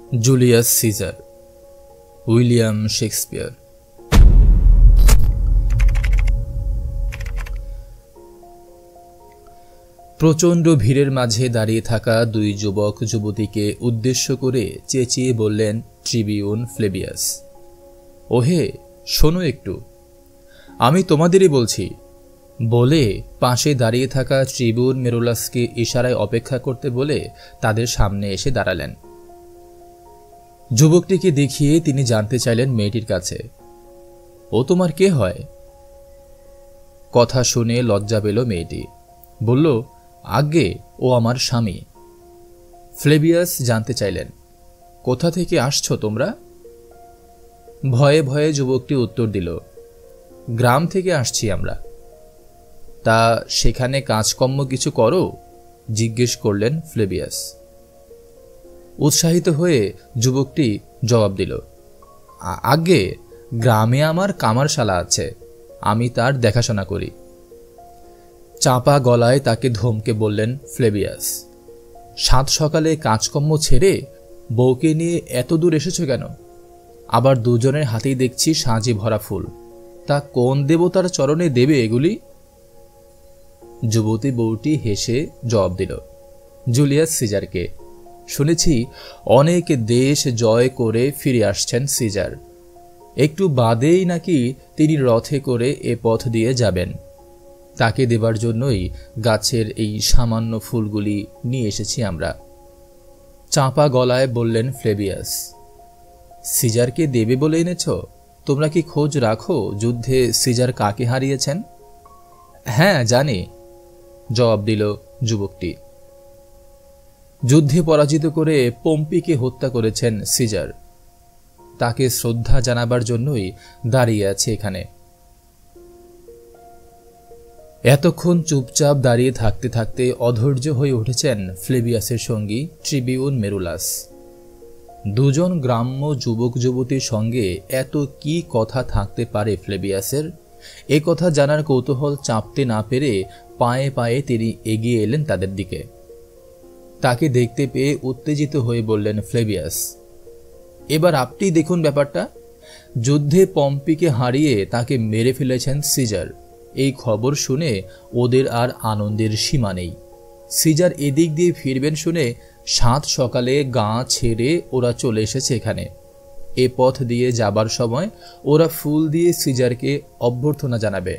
Julius caesar, William Shakespeare. প্রচণ্ড ভিড়ের মাঝে দাঁড়িয়ে থাকা দুই যুবক যুবতীকে উদ্দেশ্য করে চেঁচিয়ে বললেন ট্রিবিউন ফ্লেবিয়াস, ওহে শোনো একটু, আমি তোমাদেরই বলছি। বলে পাশে দাঁড়িয়ে থাকা ট্রিবিউন মেরুলাসকে ইশারায় অপেক্ষা করতে বলে তাদের সামনে এসে দাঁড়ালেন। যুবকটিকে দেখিয়ে তিনি জানতে চাইলেন মেয়েটির কাছে, ও তোমার কে হয়? কথা শুনে লজ্জা পেল মেয়েটি, বলল, আজ্ঞে ও আমার স্বামী। ফ্লেবিয়াস জানতে চাইলেন, কোথা থেকে আসছো তোমরা? ভয়ে ভয়ে যুবকটি উত্তর দিল, গ্রাম থেকে আসছি আমরা। তা সেখানে কাজকর্ম কিছু করো? জিজ্ঞেস করলেন ফ্লেবিয়াস। উৎসাহিত হয়ে যুবকটি জবাব দিল, আজ্ঞে গ্রামে আমার কামারশালা আছে, আমি তার দেখাশোনা করি। চাপা গলায় তাকে ধমকে বললেন ফ্লেবিয়াস, সাত সকালে কাজকর্ম ছেড়ে বউকে নিয়ে এত দূর এসেছো কেন? আবার দুজনের হাতেই দেখছি সাজি ভরা ফুল, তা কোন দেবতার চরণে দেবে এগুলি? যুবতী বউটি হেসে জবাব দিল, জুলিয়াস সিজারকে। শুনেছি অনেক দেশ জয় করে ফিরে আসছেন সিজার, একটু বাদেই নাকি তিনি রথে করে এ পথ দিয়ে যাবেন। তাকে দেবার জন্যই গাছের এই সামান্য ফুলগুলি নিয়ে এসেছি আমরা। চাপা গলায় বললেন ফ্লেবিয়াস, সিজারকে দেবে বলে এনেছ? তোমরা কি খোঁজ রাখো যুদ্ধে সিজার কাকে হারিয়েছেন? হ্যাঁ জানি, জবাব দিল যুবকটি। যুদ্ধে পরাজিত করে পম্পিকে হত্যা করেছেন সিজার, তাকে শ্রদ্ধা জানাবার জন্যই দাঁড়িয়ে আছে এখানে। এতক্ষণ চুপচাপ দাঁড়িয়ে থাকতে থাকতে অধৈর্য হয়ে উঠেছেন ফ্লেবিয়াসের সঙ্গী ট্রিবিউন মেরুলাস। দুজন গ্রাম্য যুবক যুবতীর সঙ্গে এত কি কথা থাকতে পারে ফ্লেবিয়াসের, এ কথা জানার কৌতূহল চাপতে না পেরে পায়ে পায়ে তিনি এগিয়ে এলেন তাদের দিকে। তাকে দেখতে পেয়ে উত্তেজিত হয়ে বললেন ফ্লেবিয়াস, এবার আপনি দেখুন ব্যাপারটা। যুদ্ধে পম্পিকে হারিয়ে তাকে মেরে ফেলেছেন সিজার, এই খবর শুনে ওদের আর আনন্দের সীমা নেই। সিজার এদিক দিয়ে ফিরবেন শুনে সাত সকালে গাঁ ছেড়ে ওরা চলে এসেছে এখানে। এ পথ দিয়ে যাবার সময় ওরা ফুল দিয়ে সিজারকে অভ্যর্থনা জানাবে।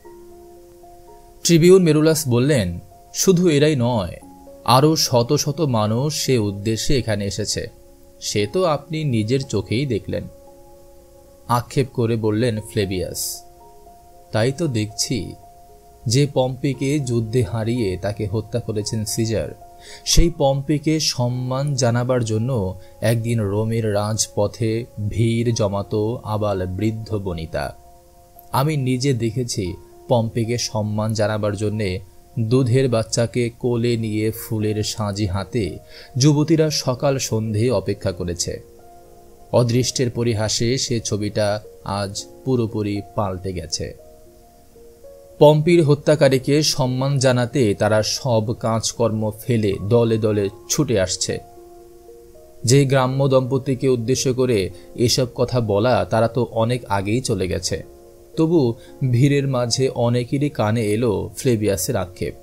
ট্রিবিউন মেরুলাস বললেন, শুধু এরাই নয়, আরও শত শত মানুষ সে উদ্দেশ্যে এখানে এসেছে, সে তো আপনি নিজের চোখেই দেখলেন। আক্ষেপ করে বললেন ফ্লেবিয়াস, তাই তো দেখছি, যে পম্পিকে যুদ্ধে হারিয়ে তাকে হত্যা করেছেন সিজার, সেই পম্পিকে সম্মান জানাবার জন্য একদিন রোমের রাজপথে ভিড় জমাতো আবাল বৃদ্ধ বনিতা। আমি নিজে দেখেছি পম্পিকে সম্মান জানাবার জন্যে দুধের বাচ্চাকে কোলে নিয়ে ফুলের সাজি হাতে যুবতীরা সকাল সন্ধে অপেক্ষা করেছে। অদৃষ্টের পরিহাসে সে ছবিটা আজ পুরোপুরি পাল্টে গেছে। পম্পির হত্যাকারীকে সম্মান জানাতে তারা সব কাজকর্ম ফেলে দলে দলে ছুটে আসছে। যে গ্রাম্য দম্পতিকে উদ্দেশ্য করে এসব কথা বলা তারা তো অনেক আগেই চলে গেছে, তবু ভিড়ের মাঝে অনেকেরই কানে এলো ফ্লেবিয়াসের আক্ষেপ।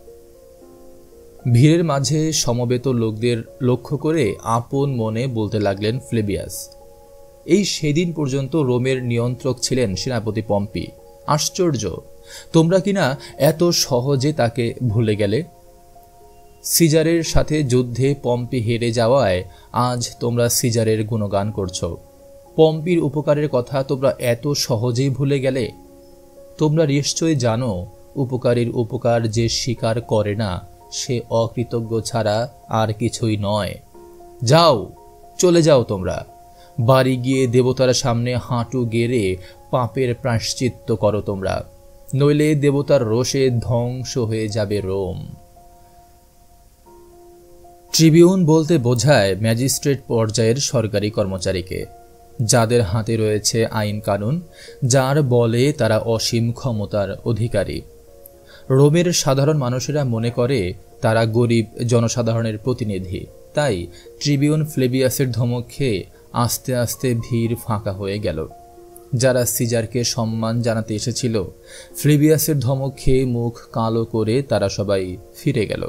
ভিড়ের মাঝে সমবেত লোকদের লক্ষ্য করে আপন মনে বলতে লাগলেন ফ্লেবিয়াস, এই সেদিন পর্যন্ত রোমের নিয়ন্ত্রক ছিলেন সেনাপতি পম্পি। আশ্চর্য, তোমরা কিনা এত সহজে তাকে ভুলে গেলে। সিজারের সাথে যুদ্ধে পম্পি হেরে যাওয়ায় আজ তোমরা সিজারের গুণগান করছো। পম্পির উপকারের কথা তোমরা এত সহজেই ভুলে গেলে। তোমরা নিশ্চয়ই জানো, উপকারীর উপকার যে স্বীকার করে না সে অকৃতজ্ঞ ছাড়া আর কিছুই নয়। যাও, চলে যাও তোমরা, বাড়ি গিয়ে দেবতার সামনে হাঁটু গেড়ে পাপের প্রায়শ্চিত্ত করো তোমরা, নইলে দেবতার রোষে ধ্বংস হয়ে যাবে রোম। ট্রিবিউন বলতে বোঝায় ম্যাজিস্ট্রেট পর্যায়ের সরকারি কর্মচারীকে, যাদের হাতে রয়েছে আইন কানুন, যার বলে তারা অসীম ক্ষমতার অধিকারী। রোমের সাধারণ মানুষেরা মনে করে তারা গরিব জনসাধারণের প্রতিনিধি, তাই ট্রিবিউন ফ্লেবিয়াসের ধমক খেয়ে আস্তে আস্তে ভিড় ফাঁকা হয়ে গেল। যারা সিজারকে সম্মান জানাতে এসেছিল ফ্লেবিয়াসের ধমক খেয়ে মুখ কালো করে তারা সবাই ফিরে গেল।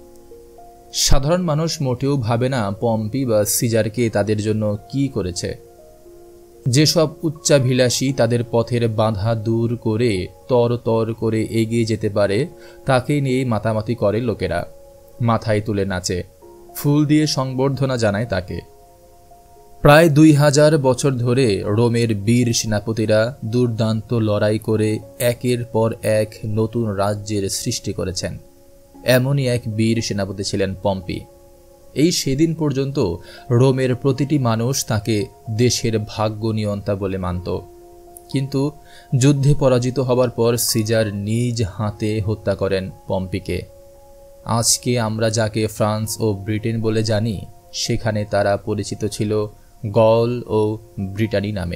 সাধারণ মানুষ মোটেও ভাবে না পম্পি বা সিজারকে তাদের জন্য কি করেছে। যেসব উচ্চাভিলাষী তাদের পথের বাধা দূর করে তর করে এগিয়ে যেতে পারে তাকে নিয়ে মাতামাতি করে লোকেরা, মাথায় তুলে নাচে, ফুল দিয়ে সংবর্ধনা জানায় তাকে। প্রায় 2000 বছর ধরে রোমের বীর সেনাপতিরা দুর্দান্ত লড়াই করে একের পর এক নতুন রাজ্যের সৃষ্টি করেছেন। এমনই এক বীর সেনাপতি ছিলেন পম্পি। এই সেদিন পর্যন্ত রোমের প্রতিটি মানুষ তাকে দেশের ভাগ্য নিয়ন্তা বলে মানত। কিন্তু যুদ্ধে পরাজিত হবার পর সিজার নিজ হাতে হত্যা করেন পম্পিকে। আজকে আমরা যাকে ফ্রান্স ও ব্রিটেন বলে জানি সেখানে তারা পরিচিত ছিল গল ও ব্রিটানি নামে।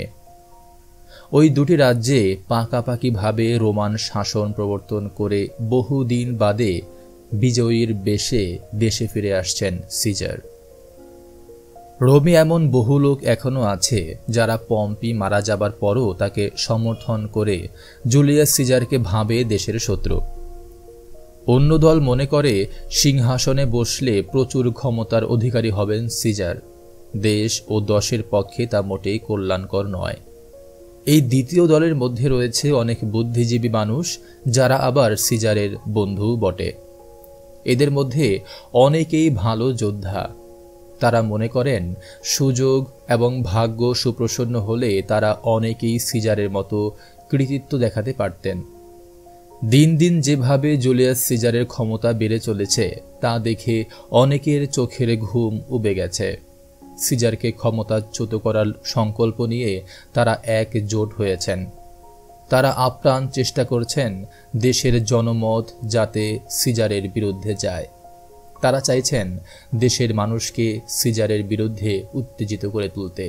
ওই দুটি রাজ্যে পাকাপাকিভাবে রোমান শাসন প্রবর্তন করে বহুদিন বাদে বিজয়ীর বেশে দেশে ফিরে আসছেন সিজার। রোমে এমন বহু লোক এখনও আছে যারা পম্পি মারা যাবার পরও তাকে সমর্থন করে জুলিয়াস সিজারকে ভাবে দেশের শত্রু। অন্য দল মনে করে সিংহাসনে বসলে প্রচুর ক্ষমতার অধিকারী হবেন সিজার। দেশ ও দশের পক্ষে তা মোটেই কল্যাণকর নয়। এই দ্বিতীয় দলের মধ্যে রয়েছে অনেক বুদ্ধিজীবী মানুষ যারা আবার সিজারের বন্ধু বটে। এদের মধ্যে অনেকেই ভালো যোদ্ধা। তারা মনে করেন সুযোগ এবং ভাগ্য সুপ্রসন্ন হলে তারা অনেকেই সিজারের মতো কৃতিত্ব দেখাতে পারতেন। দিন দিন যেভাবে জুলিয়াস সিজারের ক্ষমতা বেড়ে চলেছে তা দেখে অনেকের চোখের ঘুম উবে গেছে। সিজারকে ক্ষমতাচ্যুত করার সংকল্প নিয়ে তারা একজোট হয়েছেন। তারা আপ্রাণ চেষ্টা করছেন দেশের জনমত যাতে সিজারের বিরুদ্ধে যায়। তারা চাইছেন দেশের মানুষকে সিজারের বিরুদ্ধে উত্তেজিত করে তুলতে।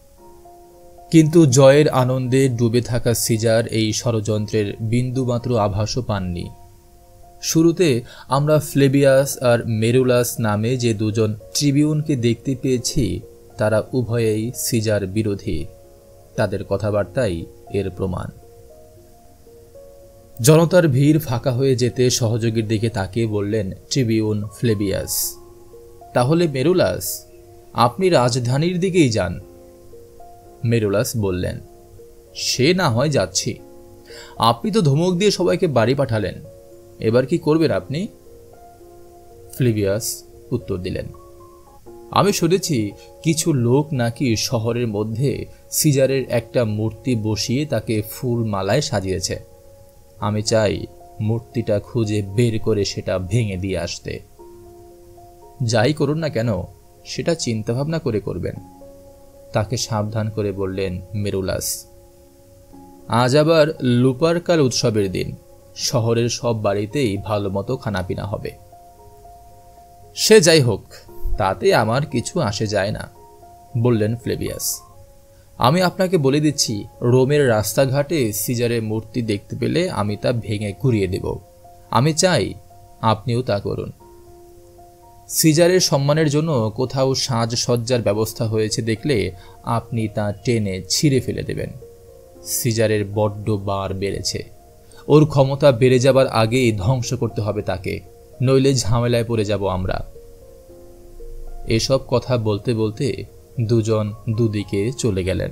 কিন্তু জয়ের আনন্দে ডুবে থাকা সিজার এই ষড়যন্ত্রের বিন্দুমাত্র আভাসও পাননি। শুরুতে আমরা ফ্লেবিয়াস আর মেরুলাস নামে যে দুজন ট্রিবিউনকে দেখতে পেয়েছি তারা উভয়েই সিজার বিরোধী। তাদের কথাবার্তাই এর প্রমাণ। জনতার ভিড় ফাঁকা হয়ে যেতে সহযোগীর দিকে তাকিয়ে বললেন ট্রিবিউন ফ্লেবিয়াস, তাহলে মেরুলাস, আপনি রাজধানীর দিকেই যান। মেরুলাস বললেন, সে না হয় যাচ্ছি। আপনি তো ধমক দিয়ে সবাইকে বাড়ি পাঠালেন, এবার কি করবেন আপনি? ফ্লেবিয়াস উত্তর দিলেন, আমি শুনেছি কিছু লোক নাকি শহরের মধ্যে সিজারের একটা মূর্তি বসিয়ে তাকে ফুল মালায় সাজিয়েছে। আমি চাই মূর্তিটা খুঁজে বের করে সেটা ভেঙে দিয়ে আসতে। যাই করুন না কেন সেটা চিন্তাভাবনা করে করবেন, তাকে সাবধান করে বললেন মেরুলাস। আজ আবার লুপারকাল উৎসবের দিন, শহরের সব বাড়িতেই ভালো মতো খানাপিনা হবে। সে যাই হোক, তাতে আমার কিছু আসে যায় না, বললেন ফ্লেবিয়াস। আমি আপনাকে বলে দিচ্ছি, রোমের রাস্তাঘাটে সিজারের মূর্তি দেখতে পেলে আমি তা ভেঙে ঘুরিয়ে দেব। আমি চাই আপনিও তা করুন। সিজারের সম্মানের জন্য কোথাও সাজসজ্জার ব্যবস্থা হয়েছে দেখলে আপনি তা টেনে ছিঁড়ে ফেলে দেবেন। সিজারের বড্ড বার বেড়েছে, ওর ক্ষমতা বেড়ে যাবার আগেই ধ্বংস করতে হবে তাকে, নইলে ঝামেলায় পড়ে যাব আমরা। এসব কথা বলতে বলতে দুজন দুদিকে চলে গেলেন।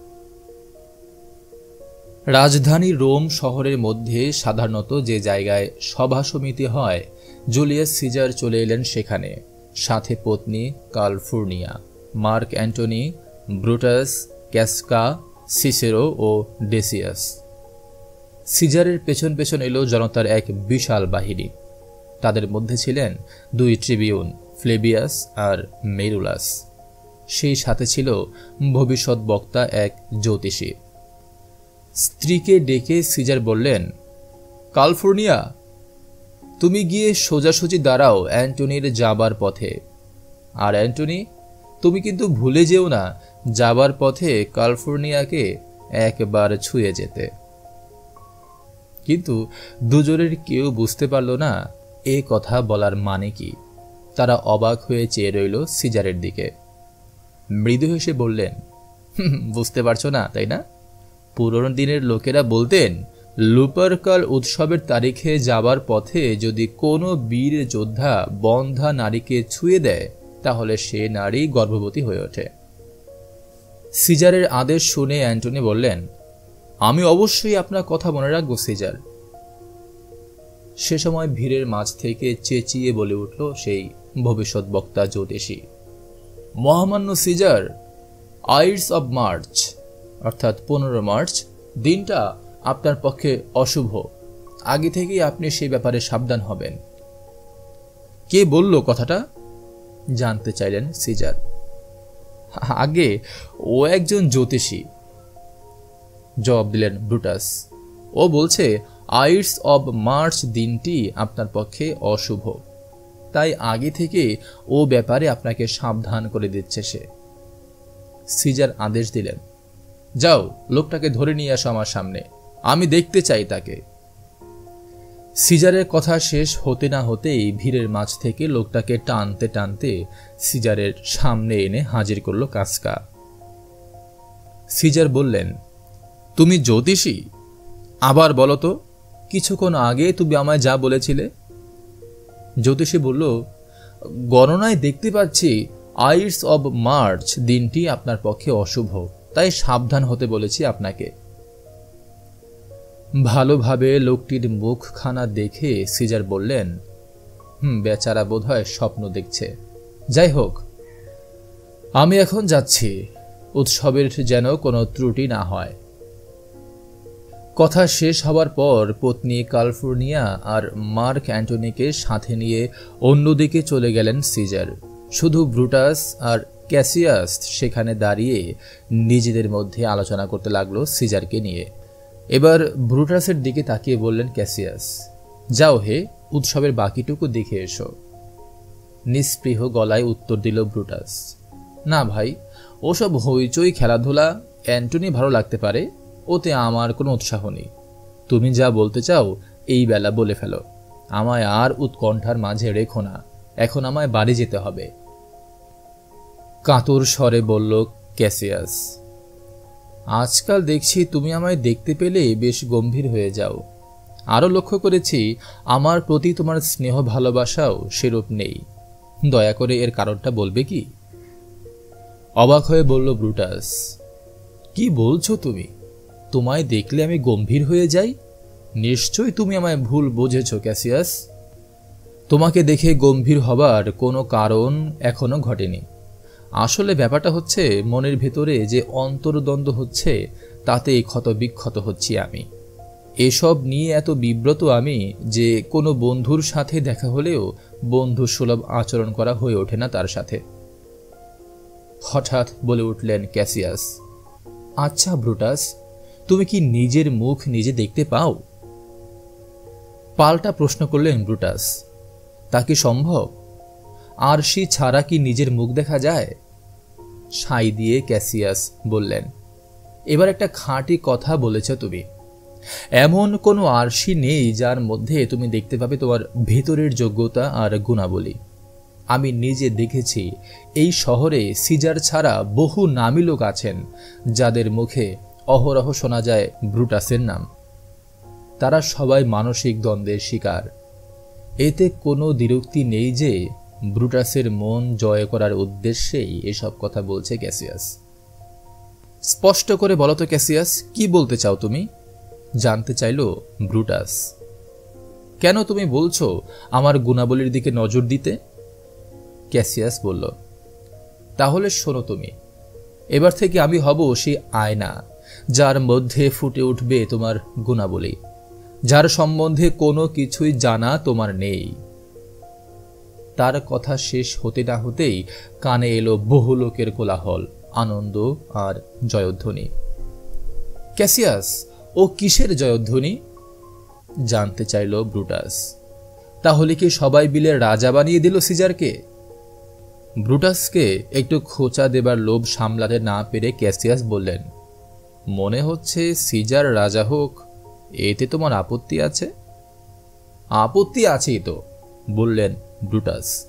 রাজধানী রোম শহরের মধ্যে সাধারণত যে জায়গায় সভা সমিতি হয়, জুলিয়াস সিজার চলে এলেন সেখানে, সাথে পত্নী Calpurnia, Mark Antony, Brutus, Casca, Cicero ও ডেসিয়াস। সিজারের পেছন পেছন এলো জনতার এক বিশাল বাহিনী। তাদের মধ্যে ছিলেন দুই ট্রিবিউন, ফ্লেবিয়াস আর মেরুলাস। সেই সাথে ছিল ভবিষ্যৎ বক্তা এক জ্যোতিষী। স্ত্রীকে ডেকে সিজার বললেন, কালফুর্নিয়া, তুমি গিয়ে সোজাসুজি দাঁড়াও অ্যান্টনির যাবার পথে। আর অ্যান্টনি, তুমি কিন্তু ভুলে যেও না যাবার পথে কালফুর্নিয়াকে একবার ছুঁয়ে যেতে। কিন্তু দুজনের কেউ বুঝতে পারল না এ কথা বলার মানে কি। তারা অবাক হয়ে চেয়ে রইল সিজারের দিকে। মৃদু হেসে বললেন, বুঝতে পারছো না তাই না? পুরনো দিনের লোকেরা বলতেন, লুপারকাল উৎসবের তারিখে যাবার পথে যদি কোনো বীর যোদ্ধা বন্ধা নারীকে ছুঁয়ে দেয় তাহলে সে নারী গর্ভবতী হয়ে ওঠে। সিজারের আদেশ শুনে অ্যান্টনি বললেন, আমি অবশ্যই আপনার কথা মনে রাখবো সিজার। সে সময় ভিড়ের মাঝ থেকে চেঁচিয়ে বলে উঠল সেই ভবিষ্যৎ বক্তা জ্যোতিষী, মহামান্য সিজার, আইডস অব মার্চ অর্থাৎ 15 মার্চ দিনটা আপনার পক্ষে অশুভ। আগে থেকেই আপনি সেই ব্যাপারে সাবধান হবেন। কে বলল কথাটা জানতে চাইলেন সিজার। আগে ও একজন জ্যোতিষী, জবাব দিলেন ব্রুটাস। ও বলছে আইডস অব মার্চ দিনটি আপনার পক্ষে অশুভ, তাই আগে থেকে ও ব্যাপারে আপনাকে সাবধান করে দিচ্ছে সে। সিজার আদেশ দিলেন, যাও লোকটাকে ধরে নিয়ে আসো আমার সামনে, আমি দেখতে চাই তাকে। সিজারের কথা শেষ হতে না হতেই ভিড়ের মাঝ থেকে লোকটাকে টানতে টানতে সিজারের সামনে এনে হাজির করল কাসকা। সিজার বললেন, তুমি জ্যোতিষী? আবার বলো তো, কিছুক্ষণ আগে তুমি আমায় যা বলেছিলে। জ্যোতিষী বলল, গণনায় দেখতে পাচ্ছি আইডস অব মার্চ দিনটি আপনার পক্ষে অশুভ, তাই সাবধান হতে বলেছি আপনাকে। ভালোভাবে লোকটির মুখখানা দেখে সিজার বললেন, বেচারা বোধহয় স্বপ্ন দেখছে। যাই হোক, আমি এখন যাচ্ছি, উৎসবের যেন কোনো ত্রুটি না হয়। কথা শেষ হবার পর পত্নী ক্যালিফোর্নিয়া আর মার্ক অ্যান্টনিকে সাথে নিয়ে অন্যদিকে চলে গেলেন সিজার। শুধু ব্রুটাস আর ক্যাসিয়াস সেখানে দাঁড়িয়ে নিজেদের মধ্যে আলোচনা করতে লাগলো সিজারকে নিয়ে। এবার ব্রুটাসের দিকে তাকিয়ে বললেন ক্যাসিয়াস, যাও হে, উৎসবের বাকিটুকু দেখে এসো। নিস্পৃহ গলায় উত্তর দিল ব্রুটাস, না ভাই, ওসব হইচই খেলাধুলা অ্যান্টনি ভালো লাগতে পারে, ওতে আমার কোনো উৎসাহ নেই। তুমি যা বলতে চাও এই বেলা বলে ফেলো, আমায় আর উৎকণ্ঠার মাঝে রেখো না, এখন আমায় বাড়ি যেতে হবে। কাতর স্বরে বলল ক্যাসিয়াস, আজকাল দেখছি তুমি আমায় দেখতে পেলে বেশ গম্ভীর হয়ে যাও। আরও লক্ষ্য করেছি আমার প্রতি তোমার স্নেহ ভালোবাসাও সেরূপ নেই। দয়া করে এর কারণটা বলবে কি? অবাক হয়ে বলল ব্রুটাস, কি বলছো তুমি? তোমায় দেখলে আমি গম্ভীর হয়ে যাই? নিশ্চয়ই তুমি আমায় ভুল বুঝেছ ক্যাসিয়াস। তোমাকে দেখে গম্ভীর হবার কোনো কারণ এখনো ঘটেনি। আসলে ব্যাপারটা হচ্ছে, মনের ভেতরে যে অন্তর্দ্বন্দ্ব হচ্ছে তাতে ক্ষত বিক্ষত হচ্ছি আমি। এসব নিয়ে এত বিব্রত আমি যে কোনো বন্ধুর সাথে দেখা হলেও বন্ধু সুলভ আচরণ করা হয়ে ওঠে না তার সাথে। হঠাৎ বলে উঠলেন ক্যাসিয়াস, আচ্ছা ব্রুটাস, তুমি কি নিজের মুখ নিজে দেখতে পাও? পাল্টা প্রশ্ন করলেন ব্রুটাস, তা কি সম্ভব? আরশি ছাড়া কি নিজের মুখ দেখা যায়? সাই দিয়ে ক্যাসিয়াস বললেন, এবার একটা খাঁটি কথা বলেছ তুমি। এমন কোনো আরশি নেই যার মধ্যে তুমি দেখতে পাবে তোমার ভেতরের যোগ্যতা আর গুণাবলী। আমি নিজে দেখেছি এই শহরে সিজার ছাড়া বহু নামী লোক আছেন যাদের মুখে অহরহ শোনা যায় ব্রুটাসের নাম। তারা সবাই মানসিক দ্বন্দ্বের শিকার। এতে কোনো দ্বিরুক্তি নেই যে ব্রুটাসের মন জয় করার উদ্দেশ্যেই এসব কথা বলছে ক্যাসিয়াস। স্পষ্ট করে বলো তো ক্যাসিয়াস, কি বলতে চাও তুমি? জানতে চাইল ব্রুটাস। কেন তুমি বলছো আমার গুণাবলীর দিকে নজর দিতে? ক্যাসিয়াস বলল, তাহলে শোনো তুমি, এবার থেকে আমি হব সেই আয়না যার মধ্যে ফুটে উঠবে তোমার গুণাবলী, যার সম্বন্ধে কোনো কিছুই জানা তোমার নেই। তার কথা শেষ হতে না হতেই কানে এলো বহু লোকের কোলাহল, আনন্দ আর জয়ধ্বনি। ক্যাসিয়াস, ও কিসের জয়ধ্বনি? জানতে চাইল ব্রুটাস। তাহলে কি সবাই মিলে রাজা বানিয়ে দিল সিজারকে? ব্রুটাসকে একটু খোঁচা দেবার লোভ সামলাতে না পেরে ক্যাসিয়াস বললেন, মনে হচ্ছে সিজার রাজা হোক, এতে তোমার আপত্তি আছে? আপত্তি আছেই তো, বললেন ব্রুটাস।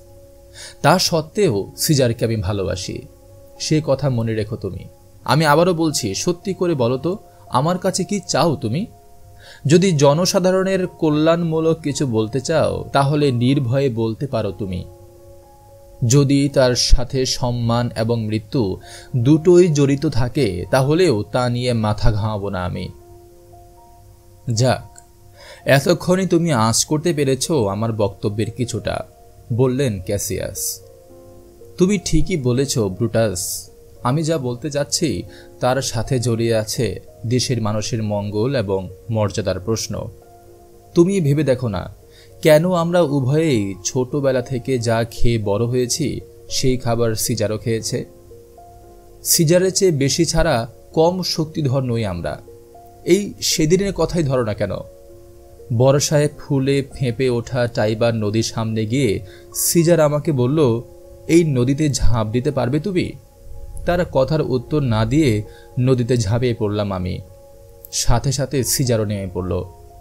তা সত্ত্বেও সিজারকে আমি ভালোবাসি, সে কথা মনে রেখো তুমি। আমি আবারও বলছি, সত্যি করে বলো তো, আমার কাছে কি চাও তুমি? যদি জনসাধারণের কল্যাণমূলক কিছু বলতে চাও তাহলে নির্ভয়ে বলতে পারো তুমি। যদি তার সাথে সম্মান এবং মৃত্যু দুটোই জড়িত থাকে তাহলেও তা নিয়ে মাথা ঘামাবো না আমি। যাক, এতক্ষণই তুমি আঁচ করতে পেরেছ আমার বক্তব্যের কিছুটা, বললেন ক্যাসিয়াস। তুমি ঠিকই বলেছ ব্রুটাস, আমি যা বলতে যাচ্ছি তার সাথে জড়িয়ে আছে দেশের মানুষের মঙ্গল এবং মর্যাদার প্রশ্ন। তুমি ভেবে দেখো না, কেন আমরা উভয়েই ছোটবেলা থেকে যা খেয়ে বড় হয়েছি সেই খাবার সিজারও খেয়েছে। সিজারের চেয়ে বেশি ছাড়া কম শক্তিধর নই আমরা। এই সেদিনের কথাই ধরো না কেন, বর্ষায় ফুলে ফেঁপে ওঠা টাইবার নদীর সামনে গিয়ে সিজার আমাকে বলল, এই নদীতে ঝাঁপ দিতে পারবে তুমি? তার কথার উত্তর না দিয়ে নদীতে ঝাঁপিয়ে পড়লাম আমি। সাথে সাথে সিজারও নেমে পড়ল।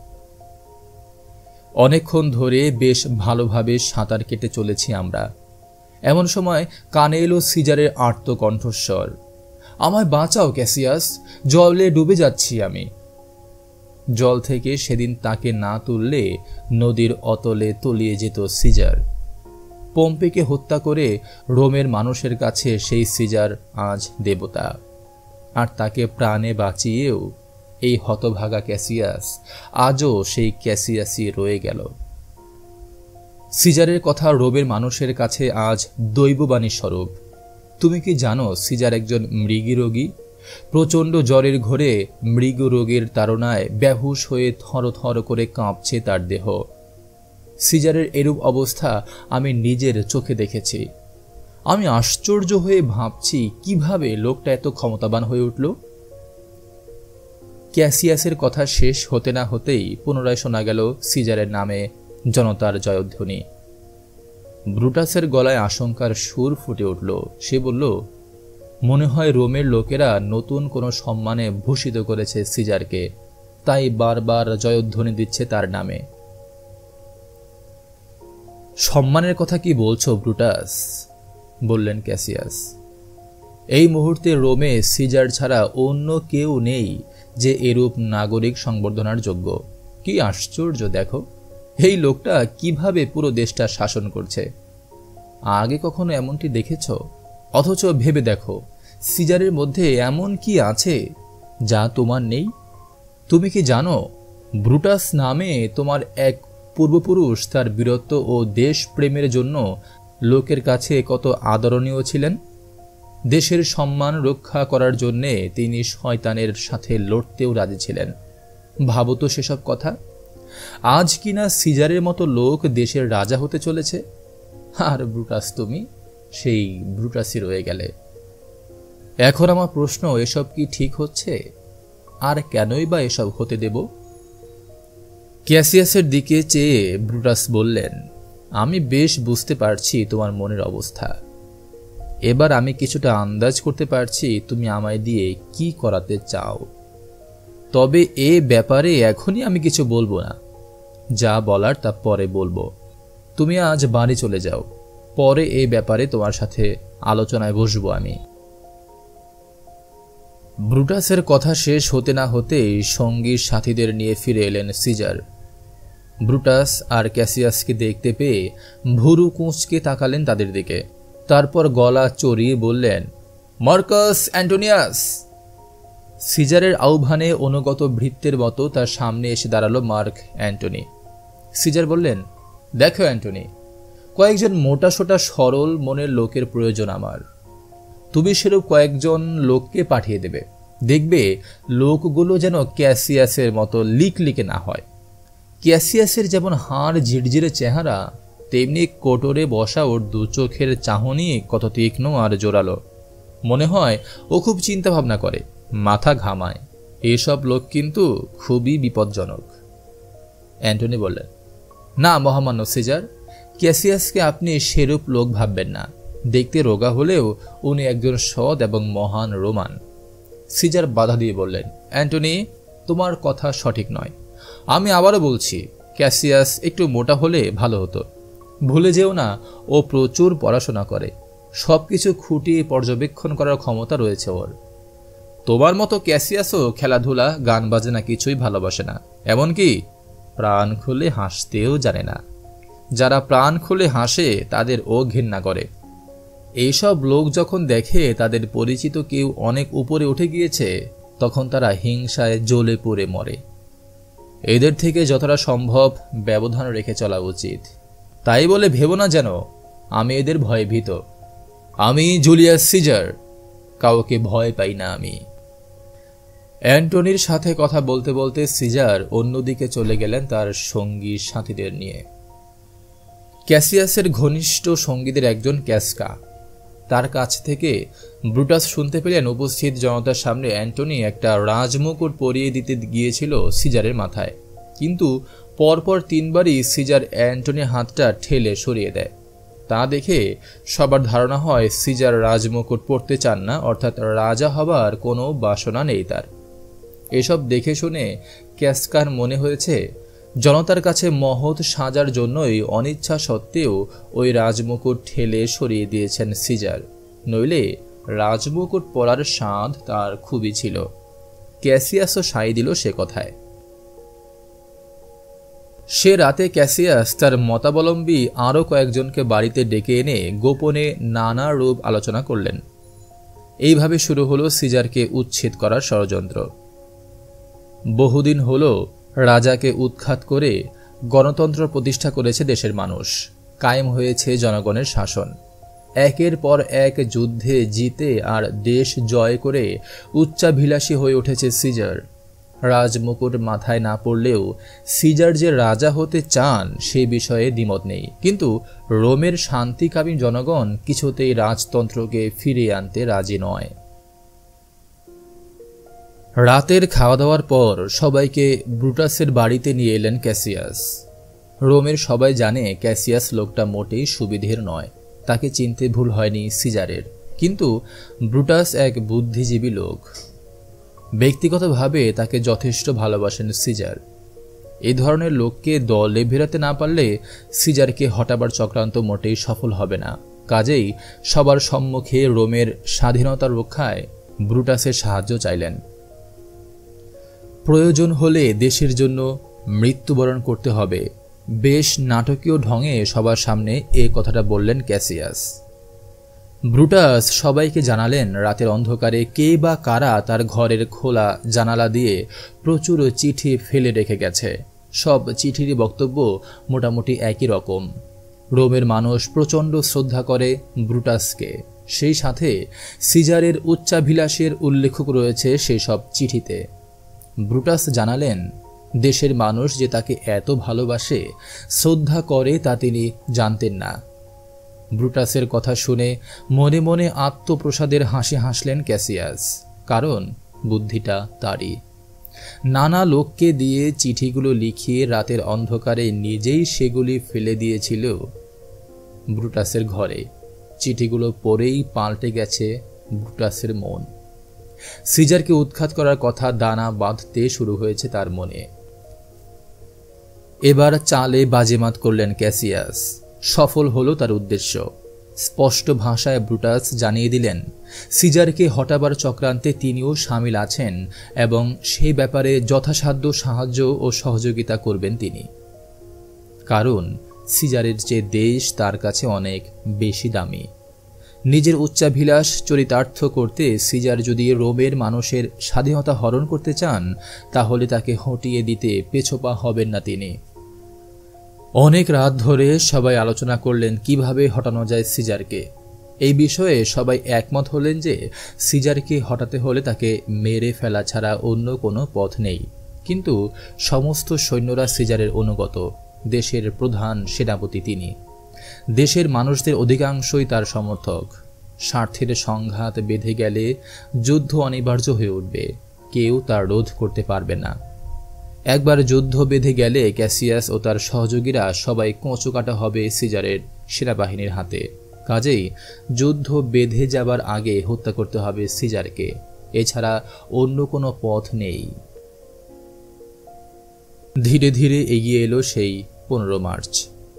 অনেকক্ষণ ধরে বেশ ভালোভাবে সাঁতার কেটে চলেছি আমরা। এমন সময় কানে এলো সিজারের আর্ত কণ্ঠস্বর, আমায় বাঁচাও ক্যাসিয়াস, জলে ডুবে যাচ্ছি আমি। জল থেকে সেদিন তাকে না তুললে নদীর অতলে তলিয়ে যেত সিজার। পম্পেকে হত্যা করে রোমের মানুষের কাছে সেই সিজার আজ দেবতা, আর তাকে প্রাণে বাঁচিয়েও এই হতভাগা ক্যাসিয়াস আজও সেই ক্যাসিয়াসই রয়ে গেল। সিজারের কথা রোমের মানুষের কাছে আজ দৈববাণী স্বরূপ। তুমি কি জানো সিজার একজন মৃগী রোগী? প্রচণ্ড জ্বরের ঘোরে মৃগ রোগের তাড়নায় বেহুশ হয়ে থরথর করে কাঁপছে তার দেহ। সিজারের এরূপ অবস্থা আমি নিজের চোখে দেখেছি। আমি আশ্চর্য হয়ে ভাবছি কিভাবে লোকটা এত ক্ষমতাবান হয়ে উঠল। ক্যাসিয়াসের কথা শেষ হতে না হতেই পুনরায় শোনা গেল সিজারের নামে জনতার জয়ধ্বনি। ব্রুটাসের গলায় আশঙ্কার সুর ফুটে উঠল। সে বলল, মনে হয় রোমের লোকেরা নতুন কোনো সম্মানে ভূষিত করেছে সিজারকে, তাই বারবার জয়ধ্বনি দিচ্ছে তার নামে। সম্মানের কথা কি বলছো ব্রুটাস? বললেন ক্যাসিয়াস। এই মুহূর্তে রোমে সিজার ছাড়া অন্য কেউ নেই যে এরূপ নাগরিক সংবর্ধনার যোগ্য। কি আশ্চর্য দেখো, এই লোকটা কিভাবে পুরো দেশটা শাসন করছে। আগে কখনো এমনটি দেখেছ? অথচ ভেবে দেখো, সিজারের মধ্যে এমন কি আছে যা তোমার নেই? তুমি কি জানো ব্রুটাস নামে তোমার এক পূর্বপুরুষ তার বীরত্ব ও দেশপ্রেমের জন্য লোকের কাছে কত আদরণীয় ছিলেন? দেশের সম্মান রক্ষা করার জন্যে তিনি শয়তানের সাথে লড়তেও রাজি ছিলেন। ভাবো তো সেসব কথা। আজ কিনা সিজারের মতো লোক দেশের রাজা হতে চলেছে, আর ব্রুটাস তুমি সেই ব্রুটাসই রয়ে গেলে। এখন আমার প্রশ্ন, এসব কি ঠিক হচ্ছে? আর কেনই বা এসব হতে দেব? ক্যাসিয়াসের দিকে চেয়ে ব্রুটাস বললেন, আমি বেশ বুঝতে পারছি তোমার মনের অবস্থা। এবার আমি কিছুটা আন্দাজ করতে পারছি তুমি আমায় দিয়ে কি করাতে চাও। তবে এ ব্যাপারে এখনই আমি কিছু বলবো না, যা বলার তা পরে বলবো। তুমি আজ বাড়ি চলে যাও, পরে এই ব্যাপারে তোমার সাথে আলোচনায় বসবো আমি। ব্রুটাসের কথা শেষ হতে না হতেই সঙ্গী সাথীদের নিয়ে ফিরে এলেন সিজার। ব্রুটাস আর ক্যাসিয়াসকে দেখতে পেয়ে ভুরু কুঁচকে তাকালেন তাদের দিকে। তারপর গলা চড়িয়ে বললেন, মার্কাস অ্যান্টোনিয়াস। সিজারের আহ্বানে অনুগত ভৃত্যের মতো তার সামনে এসে দাঁড়ালো মার্ক অ্যান্টনি। সিজার বললেন, দেখো অ্যান্টনি, কয়েকজন মোটাসোটা সরল মনের লোকের প্রয়োজন আমার। তুমি সেরূপ কয়েকজন লোককে পাঠিয়ে দেবে। দেখবে লোকগুলো যেন ক্যাসিয়াসের মতো লিকলিকে না হয়। ক্যাসিয়াসের যেমন হাড় ঝিরঝিরে চেহারা, তেমনি কোটরে বসা ওর দু চোখের চাহনি কত তীক্ষ্ণ আর জোরালো। মনে হয় ও খুব চিন্তা ভাবনা করে, মাথা ঘামায়। এসব লোক কিন্তু খুবই বিপজ্জনক। অ্যান্টনি বললেন, না মহামান্য সিজার, ক্যাসিয়াসকে আপনি সেরূপ লোক ভাববেন না। দেখতে রোগা হলেও উনি একজন সৎ এবং মহান রোমান। সিজার বাধা দিয়ে বললেন, অ্যান্টনি, তোমার কথা সঠিক নয়। আমি আবারও বলছি, ক্যাসিয়াস একটু মোটা হলে ভালো হতো। ভুলে যেও না, ও প্রচুর পড়াশোনা করে, সবকিছু খুঁটিয়ে পর্যবেক্ষণ করার ক্ষমতা রয়েছে ওর। তোমার মতো ক্যাসিয়াসও খেলাধুলা গান বাজনা কিছুই ভালোবাসে না, এমনকি প্রাণ খুলে হাসতেও জানে না। যারা প্রাণ খুলে হাসে তাদের ও ঘৃণা করে। এইসব লোক যখন দেখে তাদের পরিচিত কেউ অনেক উপরে উঠে গিয়েছে, তখন তারা হিংসায় জ্বলে পুড়ে মরে। এদের থেকে যতটা সম্ভব ব্যবধান রেখে চলা উচিত। তাই বলে ভেবো না যেন আমি এদের ভয়ে ভীত। আমি জুলিয়াস সিজার, কাউকে ভয় পাই না আমি। অ্যান্টনির সাথে কথা বলতে বলতে সিজার অন্যদিকে চলে গেলেন তার সঙ্গী সাথীদের নিয়ে। ক্যাসিয়াসের ঘনিষ্ঠ সঙ্গীদের একজন ক্যাসকা। তার কাছ থেকে ব্রুটাস শুনতে পেলেন উপস্থিত জনতার সামনে অ্যান্টনি একটা রাজমুকুট পরিয়ে দিতে গিয়েছিল সিজারের মাথায়, কিন্তু পরপর 3 বারই সিজার অ্যান্টনির হাতটা ঠেলে সরিয়ে দেয়। তা দেখে সবার ধারণা হয় সিজার রাজমুকুট পরতে চান না, অর্থাৎ রাজা হবার কোনো বাসনা নেই তার। এসব দেখে শুনে ক্যাসকার মনে হয়েছে জনতার কাছে মহৎ সাজার জন্যই অনিচ্ছা সত্ত্বেও ওই রাজমুকুট ঠেলে সরিয়ে দিয়েছেন সিজার, নইলে রাজমুকুট পরার স্বাদ তার খুবই ছিল। ক্যাসিয়াসও সায় দিল সে কথায়। সে রাতে ক্যাসিয়াস তার মতাবলম্বী আরও কয়েকজনকে বাড়িতে ডেকে এনে গোপনে নানা রূপ আলোচনা করলেন। এইভাবে শুরু হলো সিজারকে উচ্ছেদ করার ষড়যন্ত্র। বহুদিন হলো রাজাকে উৎখাত করে গণতন্ত্র প্রতিষ্ঠা করেছে দেশের মানুষ, কায়েম হয়েছে জনগণের শাসন। একের পর এক যুদ্ধে জিতে আর দেশ জয় করে উচ্চাভিলাষী হয়ে উঠেছে সিজার। রাজমুকুট মাথায় না পড়লেও সিজার যে রাজা হতে চান সে বিষয়ে দ্বিমত নেই, কিন্তু রোমের শান্তিকামী জনগণ কিছুতেই রাজতন্ত্রকে ফিরিয়ে আনতে রাজি নয়। রাতের খাওয়া দাওয়ার পর সবাইকে ব্রুটাসের বাড়িতে নিয়ে এলেন ক্যাসিয়াস। রোমের সবাই জানে ক্যাসিয়াস লোকটা মোটেই সুবিধের নয়, তাকে চিনতে ভুল হয়নি সিজারের। কিন্তু ব্রুটাস এক বুদ্ধিজীবী লোক, ব্যক্তিগতভাবে তাকে যথেষ্ট ভালোবাসেন সিজার। এই ধরনের লোককে দলে ভেরাতে না পারলে সিজারকে হটাবার চক্রান্ত মোটেই সফল হবে না। কাজেই সবার সম্মুখে রোমের স্বাধীনতা রক্ষায় ব্রুটাসের সাহায্য চাইলেন। প্রয়োজন হলে দেশের জন্য মৃত্যুবরণ করতে হবে, বেশ নাটকীয় ঢঙে সবার সামনে এ কথাটা বললেন ক্যাসিয়াস। ব্রুটাস সবাইকে জানালেন রাতের অন্ধকারে কে বা কারা তার ঘরের খোলা জানালা দিয়ে প্রচুর চিঠি ফেলে রেখে গেছে। সব চিঠিরই বক্তব্য মোটামুটি একই রকম। রোমের মানুষ প্রচণ্ড শ্রদ্ধা করে ব্রুটাসকে, সেই সাথে সিজারের উচ্চাভিলাষের উল্লেখ রয়েছে সেই সব চিঠিতে। ব্রুটাস জানালেন দেশের মানুষ যে তাকে এত ভালোবাসে, শ্রদ্ধা করে তা তিনি জানতেন না। ব্রুটাসের কথা শুনে মনে মনে আত্মপ্রসাদের হাসি হাসলেন ক্যাসিয়াস, কারণ বুদ্ধিটা তারই। নানা লোককে দিয়ে চিঠিগুলো লিখিয়ে রাতের অন্ধকারে নিজেই সেগুলি ফেলে দিয়েছিল ব্রুটাসের ঘরে। চিঠিগুলো পড়েই পাল্টে গেছে ব্রুটাসের মন। সিজারকে উৎখাত করার কথা দানা বাঁধতে শুরু হয়েছে তার মনে। এবার চালে বাজিমাত করলেন ক্যাসিয়াস। সফল হলো তার উদ্দেশ্য। স্পষ্ট ভাষায় ব্রুটাস জানিয়ে দিলেন সিজারকে হটাবার চক্রান্তে তিনিও সামিল আছেন এবং সেই ব্যাপারে যথাসাধ্য সাহায্য ও সহযোগিতা করবেন তিনি। কারণ সিজারের চেয়ে দেশ তার কাছে অনেক বেশি দামি। নিজের উচ্চাভিলাষ চরিতার্থ করতে সিজার যদি রোমের মানুষের স্বাধীনতা হরণ করতে চান, তাহলে তাকে হটিয়ে দিতে পেছোপা হবেন না তিনি। অনেক রাত ধরে সবাই আলোচনা করলেন কিভাবে হটানো যায় সিজারকে। এই বিষয়ে সবাই একমত হলেন যে সিজারকে হটাতে হলে তাকে মেরে ফেলা ছাড়া অন্য কোনো পথ নেই। কিন্তু সমস্ত সৈন্যরা সিজারের অনুগত, দেশের প্রধান সেনাপতি তিনি। দেশের মানুষদের অধিকাংশই তার সমর্থক। স্বার্থের সংঘাত বেঁধে গেলে যুদ্ধ অনিবার্য হয়ে উঠবে, কেউ তার রোধ করতে পারবে না। একবার যুদ্ধ বেঁধে গেলে ক্যাসিয়াস ও তার সহযোগীরা সবাই কোঁচোকাটা হবে সিজারের সেনাবাহিনীর হাতে। কাজেই যুদ্ধ বেঁধে যাবার আগে হত্যা করতে হবে সিজারকে, এছাড়া অন্য কোনো পথ নেই। ধীরে ধীরে এগিয়ে এলো সেই 15 মার্চ।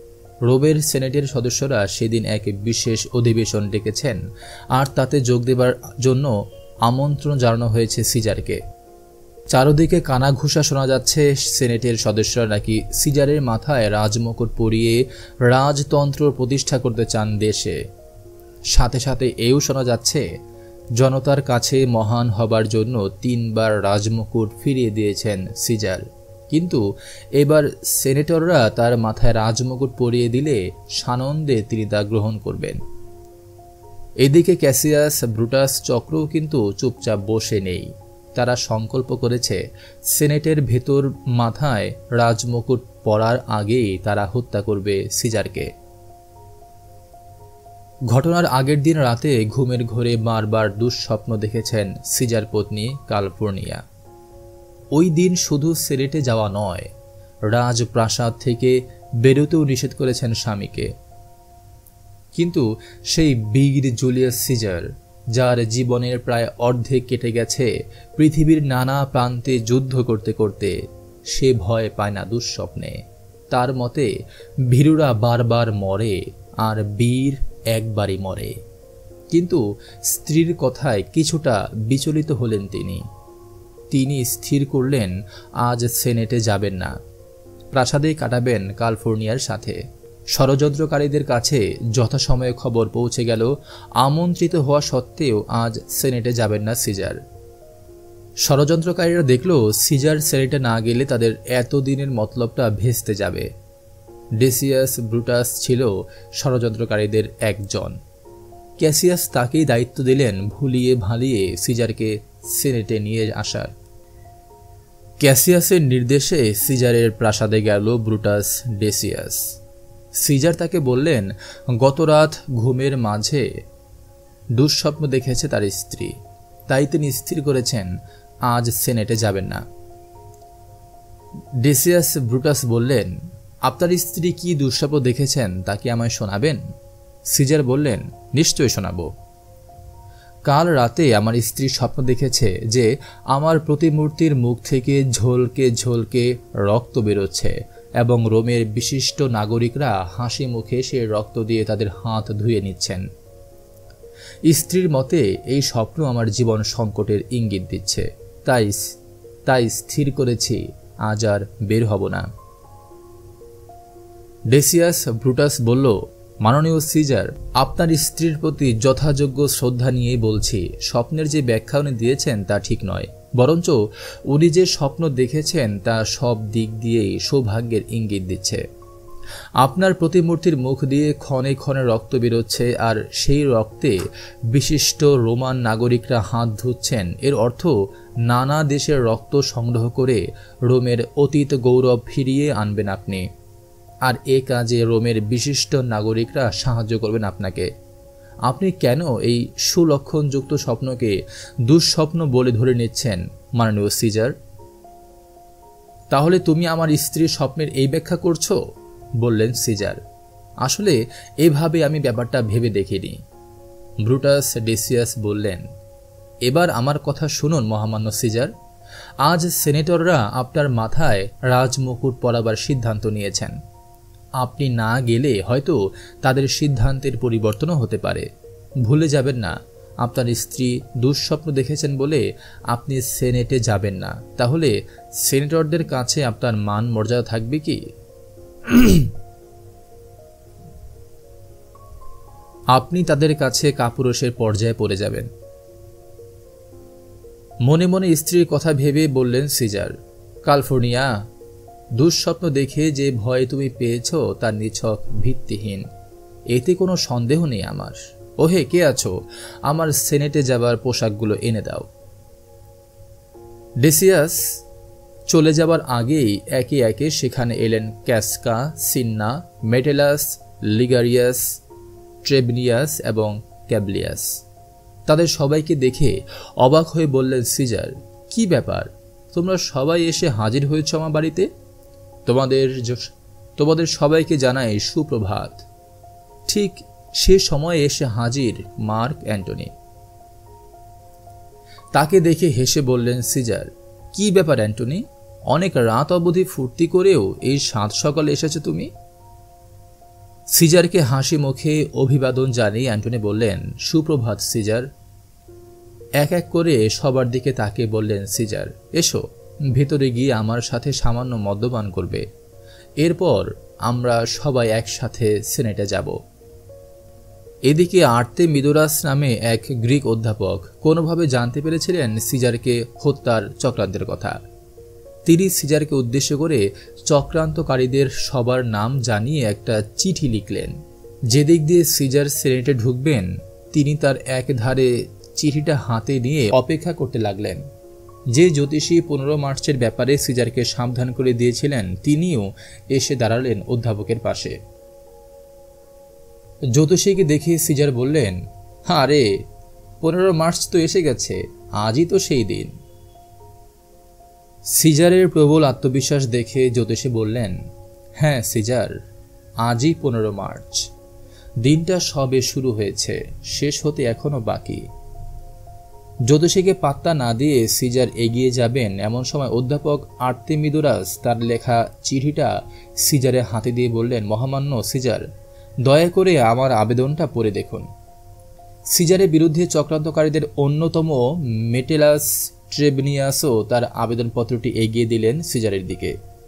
রোমের সেনেটের সদস্যরা সেদিন এক বিশেষ অধিবেশন ডেকেছেন, আর তাতে যোগ দেবার জন্য আমন্ত্রণ জানানো হয়েছে সিজারকে। চারদিকে কানাঘুষা শোনা যাচ্ছে, সেনেটের সদস্যরা নাকি সিজারের মাথায় রাজমুকুট পরিয়ে রাজতন্ত্র প্রতিষ্ঠা করতে চান দেশে। সাথে সাথে এও শোনা যাচ্ছে, জনতার কাছে মহান হবার জন্য 3 বার রাজমুকুট ফিরিয়ে দিয়েছেন সিজার, কিন্তু এবার সেনেটররা তার মাথায় রাজমুকুট পরিয়ে দিলে সানন্দে তিনি তা গ্রহণ করবেন। এদিকে ক্যাসিয়াস ব্রুটাস চক্রও কিন্তু চুপচাপ বসে নেই। তারা সংকল্প করেছে সেনেটের ভেতর মাথায় রাজমুকুট পরার আগেই তারা হত্যা করবে সিজারকে। ঘটনার আগের দিন রাতে ঘুমের ঘোরে বারবার দুঃস্বপ্ন দেখেছেন সিজার পত্নী ক্যালফোর্নিয়া। ওই দিন শুধু সেনেটে যাওয়া নয়, রাজপ্রাসাদ থেকে বেরোতেও নিষেধ করেছেন স্বামীকে। কিন্তু সেই বীর জুলিয়াস সিজার, যার জীবনের প্রায় অর্ধেক কেটে গেছে পৃথিবীর নানা প্রান্তে যুদ্ধ করতে করতে, সে ভয় পায় না দুঃস্বপ্নে। তার মতে ভীরুরা বারবার মরে, আর বীর একবারই মরে। কিন্তু স্ত্রীর কথায় কিছুটা বিচলিত হলেন তিনি স্থির করলেন আজ সেনেটে যাবেন না, প্রাসাদে কাটাবেন ক্যালিফোর্নিয়ার সাথে। ষড়যন্ত্রকারীদের কাছে যথাসময়ে খবর পৌঁছে গেল, আমন্ত্রিত হওয়া সত্ত্বেও আজ সেনেটে যাবেন না সিজার। ষড়যন্ত্রকারীরা দেখল সিজার সেনেটে না গেলে তাদের এতদিনের মতলবটা ভেস্তে যাবে। ডেসিয়াস ব্রুটাস ছিল ষড়যন্ত্রকারীদের একজন। ক্যাসিয়াস তাকেই দায়িত্ব দিলেন ভুলিয়ে ভালিয়ে সিজারকে সেনেটে নিয়ে আসার। ক্যাসিয়াসের নির্দেশে সিজারের প্রাসাদে গেল ব্রুটাস ডেসিয়াস। সিজার তাকে বললেন গতরাত ঘুমের মাঝে দুঃস্বপ্ন দেখেছে তার স্ত্রী, তাই তিনি স্থির করেছেন আজ সেনেটে যাবেন না। ডেসিয়াস ব্রুটাস বললেন, আপনার স্ত্রী কি দুঃস্বপ্ন দেখেছেন তা কি আমায় শোনাবেন? সিজার বললেন, নিশ্চয়ই শোনাবো। কাল রাতে আমার স্ত্রী স্বপ্ন দেখেছে যে আমার প্রতিমূর্তির মুখ থেকে ঝলকে ঝলকে রক্ত বেরোচ্ছে এবং রোমের বিশিষ্ট নাগরিকরা হাসি মুখে সে রক্ত দিয়ে তাদের হাত ধুয়ে নিচ্ছেন। স্ত্রীর মতে এই স্বপ্ন আমার জীবন সংকটের ইঙ্গিত দিচ্ছে, তাই স্থির করেছি আজ আর বের হব না। ডেসিয়াস ব্রুটাস বলল, মাননীয় সিজার, আপনার স্ত্রীর প্রতি যথাযোগ্য শ্রদ্ধা নিয়েই বলছি, স্বপ্নের যে ব্যাখ্যা উনি দিয়েছেন তা ঠিক নয়, বরঞ্চ উনি যে স্বপ্ন দেখেছেন তা সব দিক দিয়েই সৌভাগ্যের ইঙ্গিত দিচ্ছে। আপনার প্রতিমূর্তির মুখ দিয়ে ক্ষণে ক্ষণে রক্ত বেরোচ্ছে, আর সেই রক্তে বিশিষ্ট রোমান নাগরিকরা হাত ধুচ্ছেন। এর অর্থ নানা দেশের রক্ত সংগ্রহ করে রোমের অতীত গৌরব ফিরিয়ে আনবেন আপনি, আর এ কাজে রোমের বিশিষ্ট নাগরিকরা সাহায্য করবেন আপনাকে। আপনি কেন এই সুলক্ষণযুক্ত স্বপ্নকে দুঃস্বপ্ন বলে ধরে নিচ্ছেন মাননীয় সিজার? তাহলে তুমি আমার স্ত্রীর স্বপ্নের এই ব্যাখ্যা করছো? বললেন সিজার। আসলে এভাবে আমি ব্যাপারটা ভেবে দেখিনি। ব্রুটাস ডেসিয়াস বললেন, এবার আমার কথা শুনুন মহামান্য সিজার। আজ সেনেটররা আপনার মাথায় রাজমুকুট পরাবার সিদ্ধান্ত নিয়েছেন। আপনি না গেলে হয়তো তাদের সিদ্ধান্তের পরিবর্তনও হতে পারে। ভুলে যাবেন না, আপনার স্ত্রী দুঃস্বপ্ন দেখেছেন বলে আপনি সেনেটে যাবেন না। তাহলে সেনেটরদের কাছে আপনার মান মর্যাদা থাকবে কি? আপনি তাদের কাছে কাপুরুষের পর্যায়ে পড়ে যাবেন। মনে মনে স্ত্রীর কথা ভেবে বললেন সিজার, ক্যালিফোর্নিয়া, দুঃস্বপ্ন দেখে যে ভয় তুমি পেয়েছ তা নিছক ভিত্তিহীন, এতে কোনো সন্দেহ নেই আমার। ওহে, কে আছো? আমার সেনেটে যাবার পোশাকগুলো এনে দাও। ডেসিয়াস চলে যাবার আগেই একে একে সেখানে এলেন ক্যাসকা, সিন্না, মেটেলাস, লিগারিয়াস, ট্রেবনিয়াস এবং ক্যাবলিয়াস। তাদের সবাইকে দেখে অবাক হয়ে বললেন সিজার, কি ব্যাপার, তোমরা সবাই এসে হাজির হয়েছ আমার বাড়িতে? তোমাদের সবাইকে জানাই সুপ্রভাত। ঠিক সে সময়ে এসে হাজির মার্ক অ্যান্টনি। তাকে দেখে হেসে বললেন সিজার, কি ব্যাপার অ্যান্টনি, অনেক রাত অবধি ফুর্তি করেও এই সাত সকালে এসেছো তুমি? সিজারকে হাসি মুখে অভিবাদন জানিয়ে অ্যান্টনি বললেন, সুপ্রভাত সিজার। এক এক করে সবার দিকে তাকিয়ে বললেন, সিজার এসো, ভেতরে গিয়ে আমার সাথে সামান্য মদ্যপান করবে, এরপর আমরা সবাই একসাথে সিনেটে যাব। এদিকে আর্তেমিদোরাস নামে এক গ্রিক অধ্যাপক কোনোভাবে জানতে পেরেছিলেন সিজারকে হত্যার চক্রান্তের কথা। তিনি সিজারকে উদ্দেশ্য করে চক্রান্তকারীদের সবার নাম জানিয়ে একটা চিঠি লিখলেন। যেদিক দিয়ে সিজার সিনেটে ঢুকবেন তিনি তার এক ধারে চিঠিটা হাতে নিয়ে অপেক্ষা করতে লাগলেন। যে জ্যোতিষী 15 মার্চের ব্যাপারে সিজারকে সাবধান করে দিয়েছিলেন তিনিও এসে দাঁড়ালেন অধ্যাপকের পাশে। জ্যোতিষীকে দেখে সিজার বললেন, আরে 15 মার্চ তো এসে গেছে, আজই তো সেই দিন। সিজারের প্রবল আত্মবিশ্বাস দেখে জ্যোতিষী বললেন, হ্যাঁ সিজার, আজই 15 মার্চ। দিনটা সবে শুরু হয়েছে, শেষ হতে এখনো বাকি। জ্যোতিষীকে পাত্তা না দিয়ে সিজার এগিয়ে যাবেন এমন সময় অধ্যাপক আর্তেমিদোরাস তার লেখা চিঠিটা সিজারের হাতে দিয়ে বললেন, মহামান্য সিজার, দয়া করে আমার আবেদনটা পড়ে দেখুন। সিজারের বিরুদ্ধে চক্রান্তকারীদের অন্যতম মেটেলাস ট্রেবনিয়াসও তার আবেদনপত্রটি এগিয়ে দিলেন সিজারের দিকে।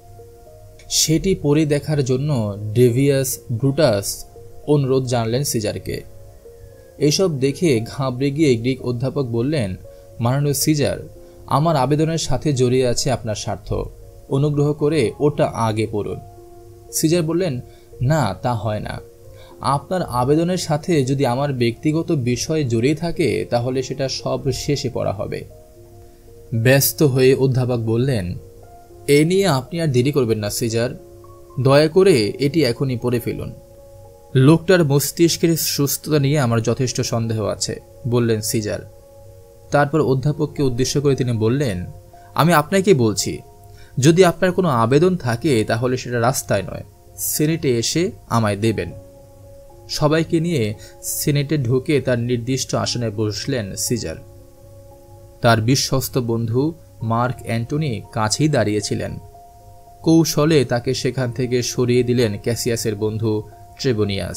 সেটি পড়ে দেখার জন্য ডেভিয়াস ব্রুটাস অনুরোধ জানালেন সিজারকে। এসব দেখে ঘাবড়ে গিয়ে গ্রিক অধ্যাপক বললেন, মাননীয় সিজার, আমার আবেদনের সাথে জড়িয়ে আছে আপনার স্বার্থ, অনুগ্রহ করে ওটা আগে পড়ুন। সিজার বললেন, না তা হয় না, আপনার আবেদনের সাথে যদি আমার ব্যক্তিগত বিষয় জড়িয়ে থাকে তাহলে সেটা সব শেষে পড়া হবে। ব্যস্ত হয়ে অধ্যাপক বললেন, এ নিয়ে আপনি আর দেরি করবেন না সিজার, দয়া করে এটি এখনই পড়ে ফেলুন। লোকটার মস্তিষ্কের সুস্থতা নিয়ে আমার যথেষ্ট সন্দেহ আছে, বললেন সিজার। তারপর অধ্যাপককে উদ্দেশ্য করে তিনি বললেন, আমি আপনাকে বলছি, যদি আপনার কোনো আবেদন থাকে তাহলে সেটা রাস্তায় নয়, সিনেটে এসে আমায় দেবেন। সবাইকে নিয়ে সিনেটে ঢুকে তার নির্দিষ্ট আসনে বসলেন সিজার। তার বিশ্বস্ত বন্ধু মার্ক অ্যান্টনি কাছেই দাঁড়িয়েছিলেন। কৌশলে তাকে সেখান থেকে সরিয়ে দিলেন ক্যাসিয়াসের বন্ধু ট্রেবনিয়াস।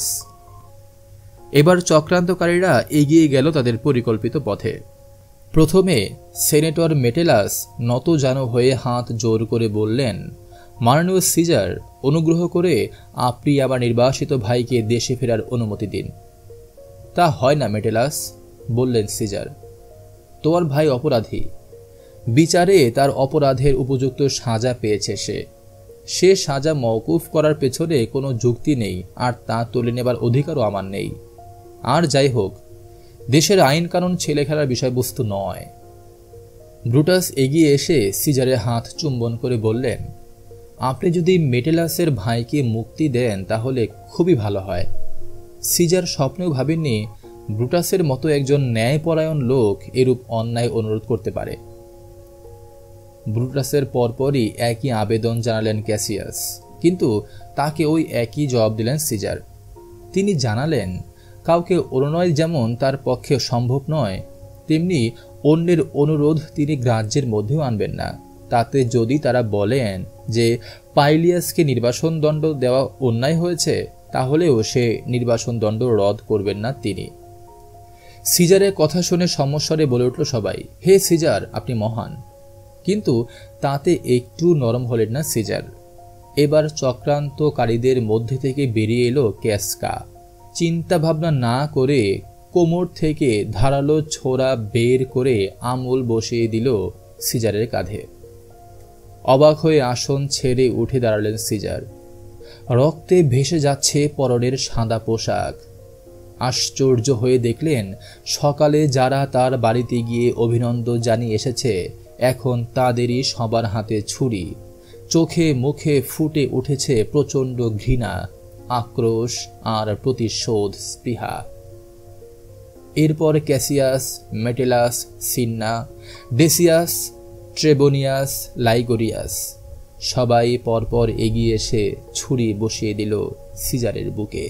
এবার চক্রান্তকারীরা এগিয়ে গেল তাদের পরিকল্পিত পথে। প্রথমে সেনেটর মেটেলাস নতজানু হয়ে হাত জোর করে বললেন, মাননীয় সিজার, অনুগ্রহ করে আপনি আমার নির্বাসিত ভাইকে দেশে ফেরার অনুমতি দিন। তা হয় না মেটেলাস, বললেন সিজার, তোমার ভাই অপরাধী, বিচারে তার অপরাধের উপযুক্ত সাজা পেয়েছে সে সাজা মওকুফ করার পেছনে কোনো যুক্তি নেই, আর তা তুলে নেবার অধিকারও আমার নেই। আর যাই হোক, দেশের আইন কানুন ছেলে খেলার বিষয়বস্তু নয়। ব্রুটাস এগিয়ে এসে সিজারের হাত চুম্বন করে বললেন, আপনি যদি মেটেলাসের ভাইকে মুক্তি দেন তাহলে খুবই ভালো হয়। সিজার স্বপ্নেও ভাবেননি ব্রুটাসের মতো একজন ন্যায়পরায়ণ লোক এরূপ অন্যায় অনুরোধ করতে পারে। ব্রুটাসের পরপরই একই আবেদন জানালেন ক্যাসিয়াস, কিন্তু তাকে ওই একই জবাব দিলেন সিজার। তিনি জানালেন, কাউকে অনুনয় যেমন তার পক্ষে সম্ভব নয়, তেমনি অন্যের অনুরোধ তিনি গ্রাহ্যের মধ্যেও আনবেন না। তাতে যদি তারা বলেন যে পাইলিয়াসকে নির্বাসন দণ্ড দেওয়া অন্যায় হয়েছে, তাহলেও সে নির্বাসন দণ্ড রদ করবেন না তিনি। সিজারের কথা শুনে সমস্বরে বলে উঠল সবাই, হে সিজার, আপনি মহান। কিন্তু তাতে একটু নরম হলেন না সিজার। এবার চক্রান্তকারীদের মধ্যে থেকে বেরিয়ে এলো ক্যাসকা। চিন্তা ভাবনা না করে কোমর থেকে ধারালো ছোরা বের করে আঙুল বসিয়ে দিল সিজারের কাঁধে। অবাক হয়ে আসন ছেড়ে উঠে দাঁড়ালেন সিজার। রক্তে ভেসে যাচ্ছে পরনের সাদা পোশাক। আশ্চর্য হয়ে দেখলেন, সকালে যারা তার বাড়িতে গিয়ে অভিনন্দন জানিয়ে এসেছে, এখন তাদেরই সবার হাতে ছুরি। চোখে মুখে ফুটে উঠেছে প্রচণ্ড ঘৃণা, আক্রোশ আর প্রতিশোধ স্পৃহা। এরপর ক্যাসিয়াস, মেটেলাস, সিন্না, ডেসিয়াস, ট্রেবনিয়াস, লাইগোরিয়াস সবাই পরপর এগিয়ে এসে ছুরি বসিয়ে দিল সিজারের বুকে।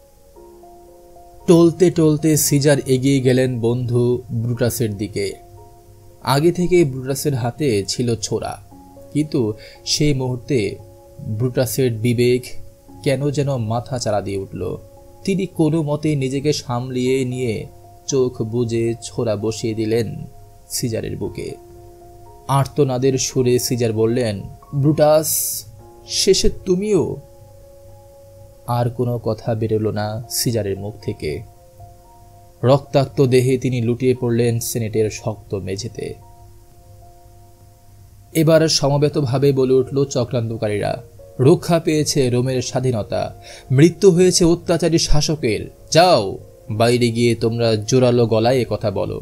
টলতে টলতে সিজার এগিয়ে গেলেন বন্ধু ব্রুটাসের দিকে। আগে থেকে ব্রুটাসের হাতে ছিল ছোরা, কিন্তু সেই মুহূর্তে ব্রুটাসের বিবেক কেন যেন মাথা চাড়া দিয়ে উঠল। তিনি কোনো মতে নিজেকে সামলিয়ে নিয়ে চোখ বুজে ছোরা বসিয়ে দিলেন সিজারের বুকে। আর্তনাদের সুরে সিজার বললেন, ব্রুটাস, শেষে তুমিও? আর কোনো কথা বেরোল না সিজারের মুখ থেকে। রক্তাক্ত দেহে তিনি লুটিয়ে পড়লেন সেনেটের শক্ত মেঝেতে। এবার সমবেতভাবে বলে উঠল চক্রান্তকারীরা, রক্ষা পেয়েছে রোমের স্বাধীনতা, মৃত্যু হয়েছে অত্যাচারী শাসকের। যাও, বাইরে গিয়ে তোমরা জোরালো গলায় কথা বলো।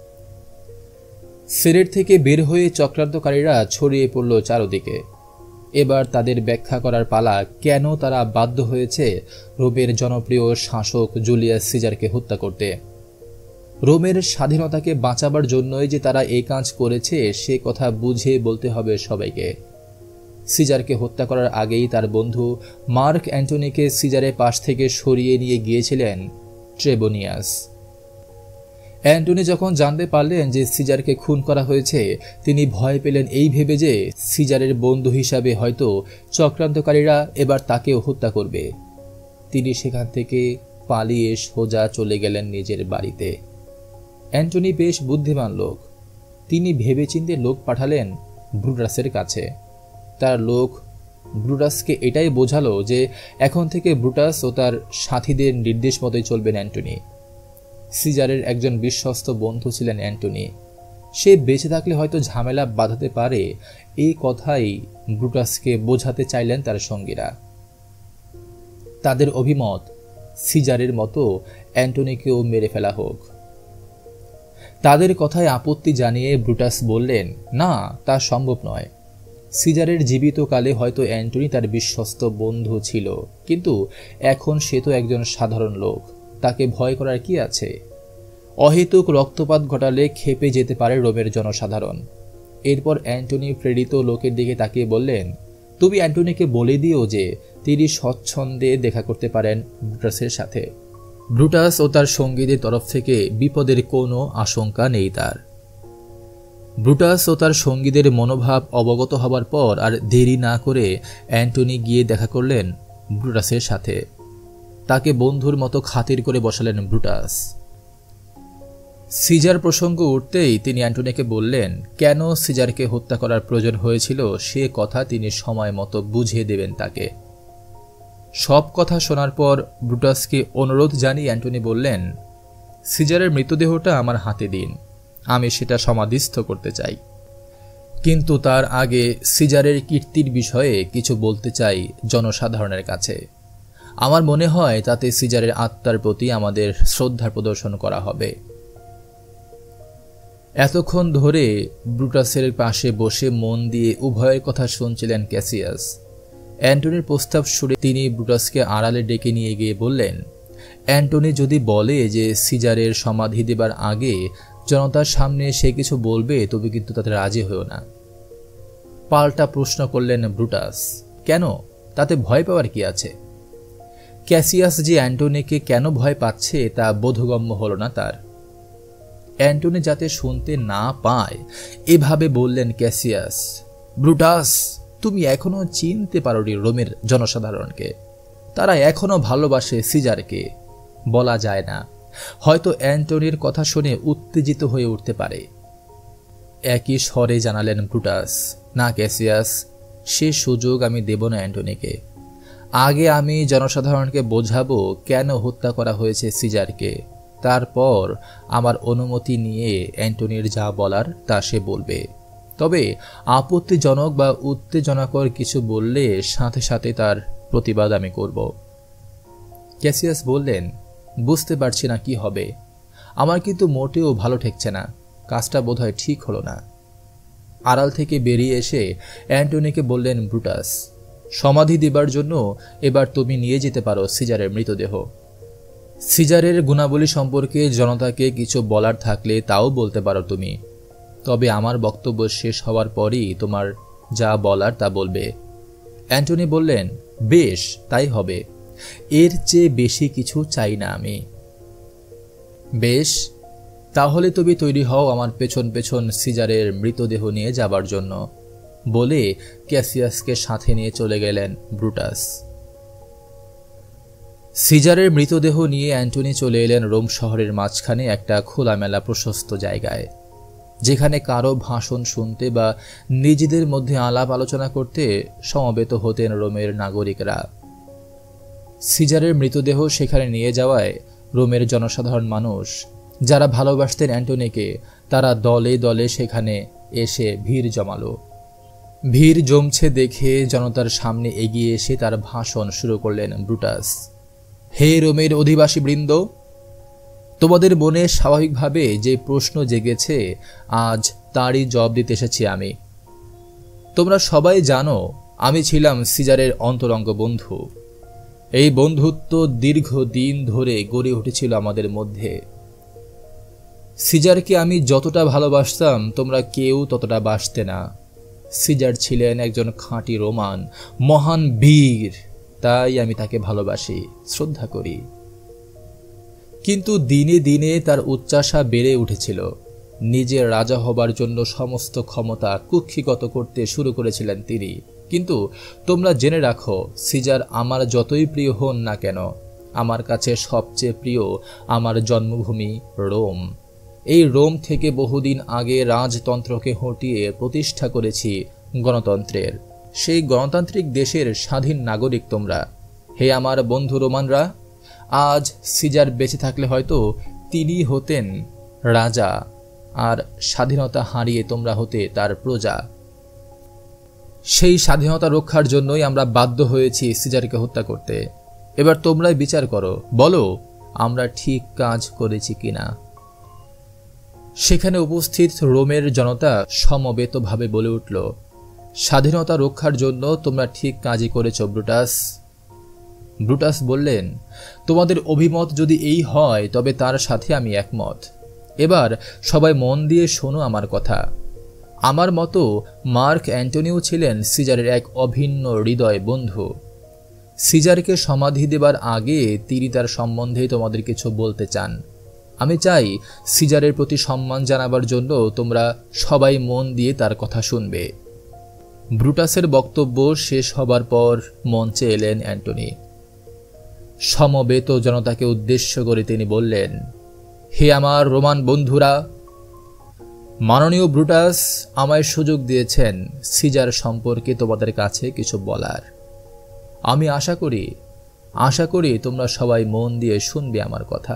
সেনেট থেকে বের হয়ে চক্রান্তকারীরা ছড়িয়ে পড়ল চারদিকে। এবার তাদের ব্যাখ্যা করার পালা কেন তারা বাধ্য হয়েছে রোমের জনপ্রিয় শাসক জুলিয়াস সিজারকে হত্যা করতে। রোমের স্বাধীনতাকে বাঁচাবার জন্যই যে তারা এই কাজ করেছে সে কথা বুঝে বলতে হবে সবাইকে। সিজারকে হত্যা করার আগেই তার বন্ধু মার্ক অ্যান্টনিকে সিজারের পাশ থেকে সরিয়ে নিয়ে গিয়েছিলেন ট্রেবোনিয়াস। অ্যান্টনি যখন জানতে পারলেন যে সিজারকে খুন করা হয়েছে, তিনি ভয় পেলেন এই ভেবে যে সিজারের বন্ধু হিসাবে হয়তো চক্রান্তকারীরা এবার তাকেও হত্যা করবে। তিনি সেখান থেকে পালিয়ে সোজা চলে গেলেন নিজের বাড়িতে। অ্যান্টনি বেশ বুদ্ধিমান লোক। তিনি ভেবেচিন্তে লোক পাঠালেন ব্রুটাসের কাছে। তার লোক ব্রুটাসকে এটাই বোঝালো যে এখন থেকে ব্রুটাস ও তার সাথীদের নির্দেশ মতোই চলবেন অ্যান্টনি। সিজারের একজন বিশ্বস্ত বন্ধু ছিলেন অ্যান্টনি। সে বেঁচে থাকলে হয়তো ঝামেলা বাঁধাতে পারে, এই কথাই ব্রুটাসকে বোঝাতে চাইলেন তার সঙ্গীরা। তাদের অভিমত, সিজারের মতো অ্যান্টনিকেও মেরে ফেলা হোক। তাদের কথায় আপত্তি জানিয়ে ব্রুটাস বললেন, না, তা সম্ভব নয়। সিজারের জীবিতকালে হয়তো অ্যান্টনি তার বিশ্বস্ত বন্ধু ছিল, কিন্তু এখন সে তো একজন সাধারণ লোক, তাকে ভয় করার কি আছে? অহেতুক রক্তপাত ঘটালে ক্ষেপে যেতে পারে রোমের জনসাধারণ। এরপর অ্যান্টনি প্রেরিত লোকের দিকে তাকিয়ে বললেন, তুমি অ্যান্টনিকে বলে দিও যে তিনি স্বচ্ছন্দে দেখা করতে পারেন ব্রুটাসের সাথে। ব্রুটাস ও তার সঙ্গীদের তরফ থেকে বিপদের কোনো আশঙ্কা নেই তার। ব্রুটাস ও তার সঙ্গীদের মনোভাব অবগত হবার পর আর দেরি না করে অ্যান্টনি গিয়ে দেখা করলেন ব্রুটাসের সাথে। তাকে বন্ধুর মতো খাতির করে বসালেন ব্রুটাস। সিজার প্রসঙ্গ উঠতেই তিনি অ্যান্টনিকে বললেন, কেন সিজারকে হত্যা করার প্রয়োজন হয়েছিল সে কথা তিনি সময় মতো বুঝিয়ে দেবেন তাকে। সব কথা শোনার পর ব্রুটাসকে অনুরোধ জানিয়ে অ্যান্টনি বললেন, সিজারের মৃতদেহটা আমার হাতে দিন, আমি সেটা সমাধিস্থ করতে চাই। কিন্তু তার আগে সিজারের কীর্তির বিষয়ে কিছু বলতে চাই জনসাধারণের কাছে। আমার মনে হয় তাতে সিজারের আত্মার প্রতি আমাদের শ্রদ্ধা প্রদর্শন করা হবে। এতক্ষণ ধরে ব্রুটাসের পাশে বসে মন দিয়ে উভয়ের কথা শুনছিলেন ক্যাসিয়াস। অ্যান্টনির প্রস্তাব শুনে তিনি ব্রুটাসকে আড়ালে ডেকে নিয়ে গিয়ে বললেন, অ্যান্টনি যদি বলে যে সিজারের সমাধি দেবার আগে জনতার সামনে সে কিছু বলবে, তবে কিন্তু তাতে রাজি হয়েও না। পাল্টা প্রশ্ন করলেন ব্রুটাস, কেন? তাতে ভয় পাওয়ার কি আছে? ক্যাসিয়াস যে অ্যান্টনিকে কেন ভয় পাচ্ছে তা বোধগম্য হল না তার। অ্যান্টনি যাতে শুনতে না পায় এভাবে বললেন ক্যাসিয়াস, ব্রুটাস, তুমি এখনো চিনতে পারোনি রোমের জনসাধারণকে। তারা এখনো ভালোবাসে সিজারকে। বলা যায় না, হয়তো অ্যান্টনির কথা শুনে উত্তেজিত হয়ে উঠতে পারে। একই স্বরে জানালেন ব্রুটাস, না ক্যাসিয়াস, সে সুযোগ আমি দেব না অ্যান্টনিকে। আগে আমি জনসাধারণকে বোঝাবো কেন হত্যা করা হয়েছে সিজারকে, তারপর আমার অনুমতি নিয়ে অ্যান্টনির যা বলার তা সে বলবে। তবে আপত্তিজনক বা উত্তেজনাকর কিছু বললে সাথে সাথে তার প্রতিবাদ আমি করব। ক্যাসিয়াস বললেন, বুঝতে পারছি না কি হবে। আমার কিন্তু মোটেও ভালো ঠেকছে না, কাজটা বোধহয় ঠিক হলো না। আড়াল থেকে বেরিয়ে এসে অ্যান্টনিকে বললেন ব্রুটাস, সমাধি দেবার জন্য এবার তুমি নিয়ে যেতে পারো সিজারের মৃতদেহ। সিজারের গুণাবলী সম্পর্কে জনতাকে কিছু বলার থাকলে তাও বলতে পারো তুমি। তবে আমার বক্তব্য শেষ হওয়ার পরই তোমার যা বলার তা বলবে। অ্যান্টনি বললেন, বেশ, তাই হবে। এর চেয়ে বেশি কিছু চাই না আমি। বেশ, তাহলে তুমি তৈরি হও আমার পেছন পেছন সিজারের মৃতদেহ নিয়ে যাবার জন্য, বলে ক্যাসিয়াসকে সাথে নিয়ে চলে গেলেন ব্রুটাস। সিজারের মৃতদেহ নিয়ে অ্যান্টনি চলে এলেন রোম শহরের মাঝখানে একটা খোলামেলা প্রশস্ত জায়গায়, যেখানে কারো ভাষণ শুনতে বা নিজেদের মধ্যে আলাপ আলোচনা করতে সমবেত হতেন রোমের নাগরিকরা। সিজারের মৃতদেহ সেখানে নিয়ে যাওয়ায় রোমের জনসাধারণ মানুষ যারা ভালোবাসতেন অ্যান্টনিকে, তারা দলে দলে সেখানে এসে ভিড় জমালো। ভিড় জমছে দেখে জনতার সামনে এগিয়ে এসে তার ভাষণ শুরু করলেন ব্রুটাস। হে রোমের অধিবাসীবৃন্দ, তোমাদের মনে স্বাভাবিকভাবে যে প্রশ্ন জেগেছে, আজ তারই জবাব দিতে এসেছি আমি। তোমরা সবাই জানো আমি ছিলাম সিজারের অন্তরঙ্গ বন্ধু। এই বন্ধুত্ব দীর্ঘদিন ধরে গড়ে উঠেছিল আমাদের মধ্যে। সিজারকে আমি যতটা ভালোবাসতাম তোমরা কেউ ততটা বাসতে না। সিজার ছিলেন একজন খাঁটি রোমান, মহান বীর, তাই আমি তাকে ভালোবাসি, শ্রদ্ধা করি। কিন্তু দিনে দিনে তার উচ্চাসা বেড়ে উঠেছিল। নিজের রাজা হবার জন্য সমস্ত ক্ষমতা কুক্ষিগত করতে শুরু করেছিলেন তিনি। কিন্তু তোমরা জেনে রাখো, সিজার আমার যতই প্রিয় হন না কেন, আমার কাছে সবচেয়ে প্রিয় আমার জন্মভূমি রোম। এই রোম থেকে বহুদিন আগে রাজতন্ত্রকে হটিয়ে প্রতিষ্ঠা করেছি গণতন্ত্রের। সেই গণতান্ত্রিক দেশের স্বাধীন নাগরিক তোমরা। হে আমার বন্ধু রোমানরা, আজ সিজার বেঁচে থাকলে হয়তো তিনি হতেন রাজা, আর স্বাধীনতা হারিয়ে তোমরা হতে তার প্রজা। সেই স্বাধীনতা রক্ষার জন্যই আমরা বাধ্য হয়েছি সিজারকে হত্যা করতে। এবার তোমরাই বিচার করো, বলো আমরা ঠিক কাজ করেছি কিনা। সেখানে উপস্থিত রোমের জনতা সমবেতভাবে বলে উঠল, স্বাধীনতা রক্ষার জন্য তোমরা ঠিক কাজই করেছ ব্রুটাস। ব্রুটাস বললেন, তোমাদের অভিমত যদি এই হয় তবে তার সাথে আমি একমত। এবার সবাই মন দিয়ে শোনো আমার কথা। আমার মতো মার্ক অ্যান্টনিও ছিলেন সিজারের এক অভিন্ন হৃদয় বন্ধু। সিজারকে সমাধি দেবার আগে তিনি তার সম্বন্ধে তোমাদের কিছু বলতে চান। আমি চাই সিজারের প্রতি সম্মান জানাবার জন্য তোমরা সবাই মন দিয়ে তার কথা শুনবে। ব্রুটাসের বক্তব্য শেষ হবার পর মঞ্চে এলেন অ্যান্টনি। সমবেত জনতাকে উদ্দেশ্য করে তিনি বললেন, হে আমার রোমান বন্ধুরা, মাননীয় ব্রুটাস আমায় সুযোগ দিয়েছেন সিজার সম্পর্কে তোমাদের কাছে কিছু বলার। আমি আশা করি তোমরা সবাই মন দিয়ে শুনবে আমার কথা।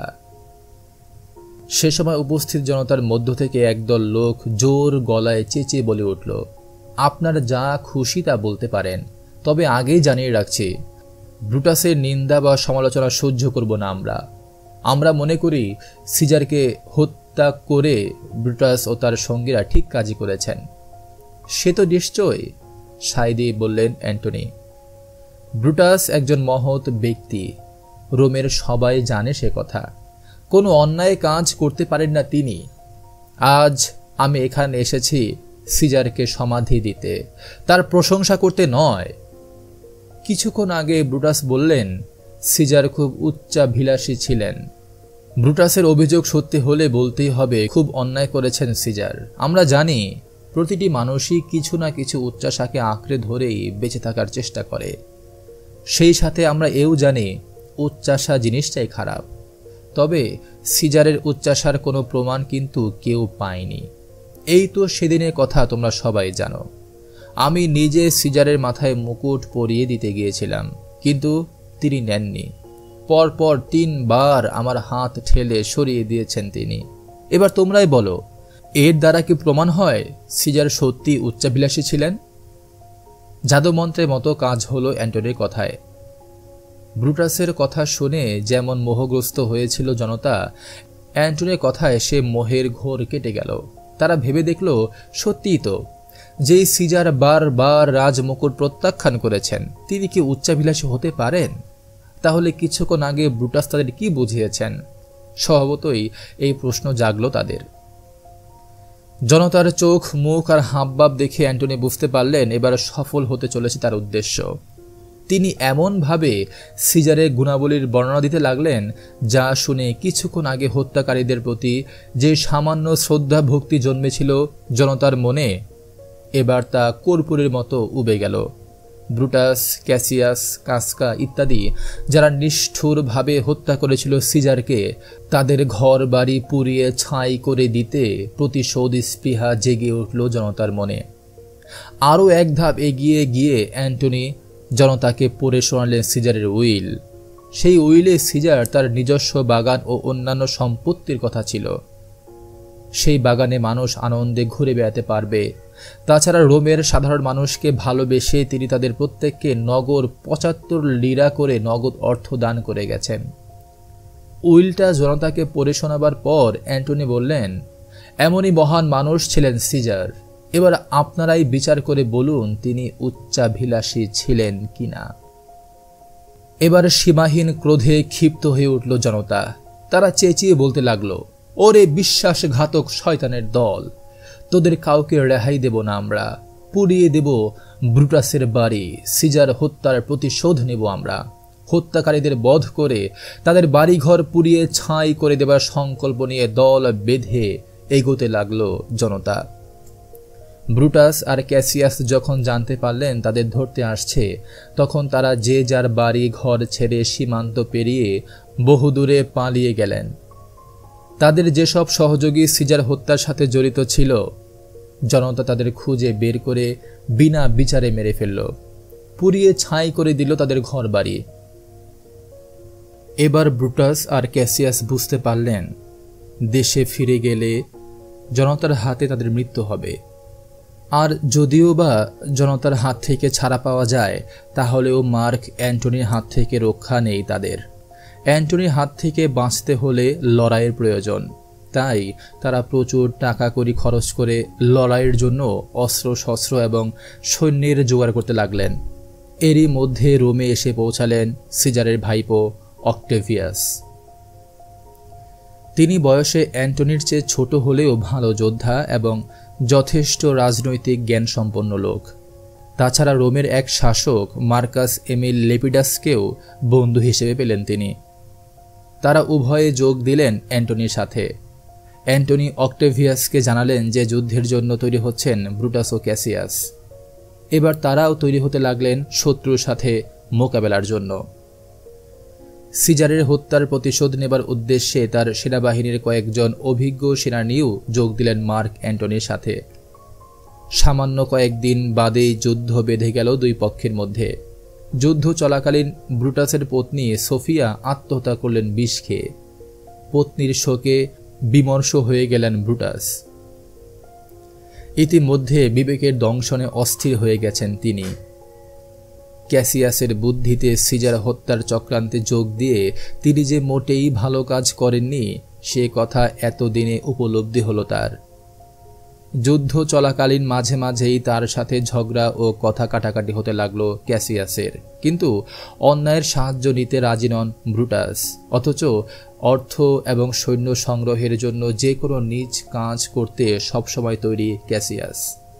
সে সময় উপস্থিত জনতার মধ্য থেকে একদল লোক জোর গলায় চেঁচিয়ে বলে উঠল, আপনারা যা খুশি তা বলতে পারেন, তবে আগেই জানিয়ে রাখছি, ব্রুটাসের নিন্দা বা সমালোচনা সহ্য করব না আমরা মনে করি সিজারকে হত্যা করে ব্রুটাস ও তার সঙ্গীরা ঠিক কাজই করেছেন। সে তো নিশ্চয়, সায় দিয়ে বললেন অ্যান্টনি। ব্রুটাস একজন মহৎ ব্যক্তি, রোমের সবাই জানে সে কথা। কোনো অন্যায় কাজ করতে পারেন না তিনি। আজ আমি এখানে এসেছি সিজারকে সমাধি দিতে, তার প্রশংসা করতে নয়। কিছুক্ষণ আগে ব্রুটাস বললেন সিজার খুব উচ্চাভিলাষী ছিলেন। ব্রুটাসের অভিযোগ সত্যি হলে বলতেই হবে খুব অন্যায় করেছেন সিজার। আমরা জানি প্রতিটি মানুষই কিছু না কিছু উচ্চাশাকে আঁকড়ে ধরেই বেঁচে থাকার চেষ্টা করে। সেই সাথে আমরা এও জানি উচ্চাশা জিনিসটাই খারাপ। তবে সিজারের উচ্চাশার কোনো প্রমাণ কিন্তু কেউ পায়নি। এই তো সেদিনের কথা, তোমরা সবাই জানো। আমি নিজে সিজারের মাথায় মুকুট পরিয়ে দিতে গিয়েছিলাম, কিন্তু তিনি নেননি। পরপর 3 বার আমার হাত ঠেলে সরিয়ে দিয়েছেন তিনি। এবার তোমরাই বলো, এর দ্বারা কি প্রমাণ হয় সিজার সত্যি উচ্চাভিলাষী ছিলেন? জাদুমন্ত্রের মতো কাজ হলো অ্যান্টনির কথায়। ব্রুটাসের কথা শুনে যেমন মোহগ্রস্ত হয়েছিল জনতা, অ্যান্টনির কথায় সে মোহের ঘোর কেটে গেল। তারা ভেবে দেখল, সত্যিই তো, যেই সিজার বারবার রাজমুকুট প্রত্যাখ্যান করেছেন তিনি কি উচ্চাভিলাষী হতে পারেন? তাহলে কিছুক্ষণ আগে ব্রুটাস তাদের কি বুঝিয়েছেন? স্বভাবতই এই প্রশ্ন জাগলো তাদের। জনতার চোখ, মুখ আর হাবভাব দেখে অ্যান্টনি বুঝতে পারলেন এবার সফল হতে চলেছে তার উদ্দেশ্য। তিনি এমনভাবে সিজারের গুণাবলীর বর্ণনা দিতে লাগলেন, যা শুনে কিছুক্ষণ আগে হত্যাকারীদের প্রতি যে সামান্য শ্রদ্ধা ভক্তি জন্মেছিল জনতার মনে, এবার তা কর্পূরের মতো উবে গেল। ব্রুটাস, ক্যাসিয়াস, কাসকা ইত্যাদি যারা নিষ্ঠুরভাবে হত্যা করেছিল সিজারকে, তাদের ঘর বাড়ি পুড়িয়ে ছাই করে দিতে প্রতিশোধ স্পৃহা জেগে উঠল জনতার মনে। আরও এক ধাপ এগিয়ে গিয়ে অ্যান্টনি জনতাকে পড়ে শোনালেন সিজারের উইল। সেই উইলে সিজার তার নিজস্ব বাগান ও অন্যান্য সম্পত্তির কথা ছিল। সেই বাগানে মানুষ আনন্দে ঘুরে বেড়াতে পারবে। তাছাড়া রোমের সাধারণ মানুষকে ভালোবেসে তিনি তাদের প্রত্যেককে নগদ 75 লিরা করে নগদ অর্থ দান করে গেছেন। উইলটা জনতাকে পড়ে শোনাবার পর অ্যান্টনি বললেন, এমনই মহান মানুষ ছিলেন সিজার। এবার আপনারাই বিচার করে বলুন তিনি উচ্চাভিলাষী ছিলেন কিনা। এবার সীমাহীন ক্রোধে ক্ষিপ্ত হয়ে উঠল জনতা। তারা চেঁচিয়ে বলতে লাগলো, ওরে বিশ্বাসঘাতক শয়তানের দল, তোদের কাউকে রেহাই দেব না আমরা। পুড়িয়ে দেব ব্রুটাসের বাড়ি, সিজার হত্যার প্রতিশোধ নেব আমরা। হত্যাকারীদের বধ করে তাদের বাড়িঘর পুড়িয়ে ছাই করে দেবার সংকল্প নিয়ে দল বেঁধে এগোতে লাগলো জনতা। ব্রুটাস আর ক্যাসিয়াস যখন জানতে পারলেন তাদের ধরতে আসছে, তখন তারা যে যার বাড়ি ঘর ছেড়ে সীমান্ত পেরিয়ে বহুদূরে পালিয়ে গেলেন। তাদের যেসব সহযোগী সিজার হত্যার সাথে জড়িত ছিল, জনতা তাদের খুঁজে বের করে বিনা বিচারে মেরে ফেলল, পুড়িয়ে ছাই করে দিল তাদের ঘর বাড়ি। এবার ব্রুটাস আর ক্যাসিয়াস বুঝতে পারলেন দেশে ফিরে গেলে জনতার হাতে তাদের মৃত্যু হবে। আর যদিও বা জনতার হাত থেকে ছাড়া পাওয়া যায়, তাহলেও মার্ক অ্যান্টনির হাত থেকে রক্ষা নেই তাদের। অ্যান্টনির হাত থেকে বাঁচতে হলে লড়াইয়ের প্রয়োজন। তাই তারা প্রচুর টাকা কড়ি খরচ করে লড়াইয়ের জন্য অস্ত্র শস্ত্র এবং সৈন্যের জোগাড় করতে লাগলেন। এরই মধ্যে রোমে এসে পৌঁছালেন সিজারের ভাইপো অক্টেভিয়াস। তিনি বয়সে অ্যান্টনির চেয়ে ছোট হলেও ভালো যোদ্ধা এবং যথেষ্ট রাজনৈতিক জ্ঞান সম্পন্ন লোক। তাছাড়া রোমের এক শাসক মার্কাস এমিল লেপিডাসকেও বন্ধু হিসেবে পেলেন তিনি। তারা উভয়ে যোগ দিলেন অ্যান্টনির সাথে। অ্যান্টনি অক্টেভিয়াসকে জানালেন যে যুদ্ধের জন্য তৈরি হচ্ছেন ব্রুটাস ও ক্যাসিয়াস। এবার তারাও তৈরি হতে লাগলেন শত্রুর সাথে মোকাবেলার জন্য। সিজারের হত্যার প্রতিশোধ নেবার উদ্দেশ্যে তার সেনাবাহিনীর কয়েকজন অভিজ্ঞ সেনানীও যোগ দিলেন মার্ক অ্যান্টনির সাথে। সামান্য কয়েকদিন বাদেই যুদ্ধ বেঁধে গেল দুই পক্ষের মধ্যে। যুদ্ধ চলাকালীন ব্রুটাসের পত্নী সোফিয়া আত্মহত্যা করলেন বিষ খেয়ে। পত্নীর শোকে বিমর্ষ হয়ে গেলেন ব্রুটাস। ইতিমধ্যে বিবেকের দংশনে অস্থির হয়ে গেছেন তিনি। ক্যাসিয়াসের বুদ্ধিতে সিজার হত্যার চক্রান্তে যোগ দিয়ে তিনি যে মোটেই ভালো কাজ করেননি, সে কথা এতদিনে উপলব্ধি হলো তার। যুদ্ধ চলাকালীন মাঝে মাঝেই তার সাথে ঝগড়া ও কথা কাটাকাটি হতে লাগলো ক্যাসিয়াসের, কিন্তু অন্যায়ের সাহায্য নিতে রাজি নন ব্রুটাস। অথচ অর্থ এবং সৈন্য সংগ্রহের জন্য যে কোনো নিজ কাজ করতে সবসময় তৈরি ক্যাসিয়াস।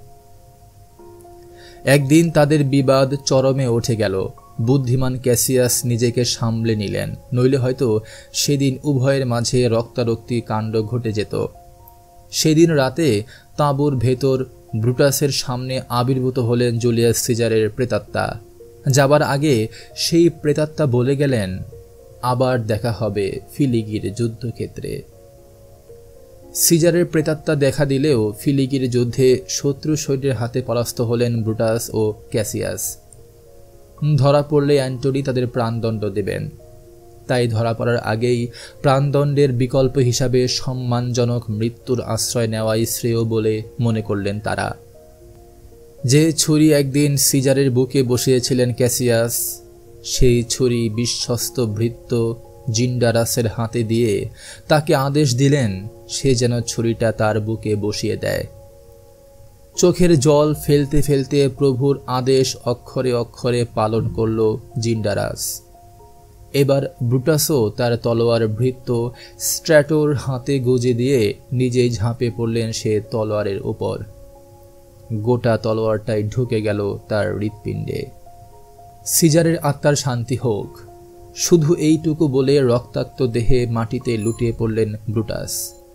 একদিন তাদের বিবাদ চরমে উঠে গেল। বুদ্ধিমান ক্যাসিয়াস নিজেকে সামলে নিলেন, নইলে হয়তো সেদিন উভয়ের মাঝে রক্তারক্তি কাণ্ড ঘটে যেত। সেদিন রাতে তাঁবুর ভেতর ব্রুটাসের সামনে আবির্ভূত হলেন জুলিয়াস সিজারের প্রেতাত্মা। যাবার আগে সেই প্রেতাত্মা বলে গেলেন, আবার দেখা হবে ফিলিগির যুদ্ধক্ষেত্রে। সিজারের প্রেতাত্মা দেখা দিলেও ফিলিগির যুদ্ধে শত্রু সৈন্যের হাতে পরাস্ত হলেন ব্রুটাস ও ক্যাসিয়াস। ধরা পড়লে অ্যান্টনি তাদের প্রাণদণ্ড দেবেন। তাই ধরা পড়ার আগেই প্রাণদণ্ডের বিকল্প হিসাবে সম্মানজনক মৃত্যুর আশ্রয় নেওয়াই শ্রেয় বলে মনে করলেন তারা। যে ছুরি একদিন সিজারের বুকে বসিয়েছিলেন ক্যাসিয়াস, সেই ছুরি বিশ্বস্ত ভৃত্য জিন্ডারাসের হাতে দিয়ে তাকে আদেশ দিলেন সে যেন ছুরিটা তার বুকে বসিয়ে দেয়। চোখের জল ফেলতে ফেলতে প্রভুর আদেশ অক্ষরে অক্ষরে পালন করল জিন্ডারাস। এবার ব্রুটাসও তার তলোয়ার ভৃত্য স্ট্র্যাটোর হাতে গুজে দিয়ে নিজেই ঝাঁপে পড়লেন সে তলোয়ারের উপর। গোটা তলোয়ারটাই ঢুকে গেল তার হৃৎপিণ্ডে। সিজারের আত্মার শান্তি হোক, শুধু এইটুকু বলে রক্তাক্ত দেহে মাটিতে লুটিয়ে পড়লেন ব্রুটাস।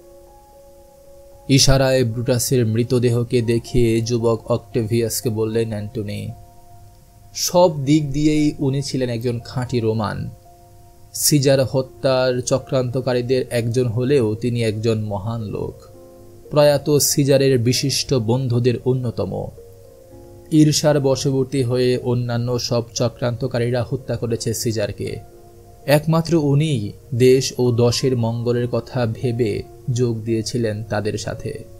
ইশারায় ব্রুটাসের মৃতদেহকে দেখিয়ে যুবক অক্টেভিয়াসকে বললেন অ্যান্টনি, সব দিক দিয়েই উনি ছিলেন একজন খাঁটি রোমান। সিজার হত্যার চক্রান্তকারীদের একজন হলেও তিনি একজন মহান লোক, প্রয়াত সিজারের বিশিষ্ট বন্ধুদের অন্যতম। ঈর্ষার বশবর্তী হয়ে অন্যান্য সব চক্রান্তকারীরা হত্যা করেছে সিজারকে। একমাত্র উনিই দেশ ও দশের মঙ্গলের কথা ভেবে যোগ দিয়েছিলেন তাদের সাথে।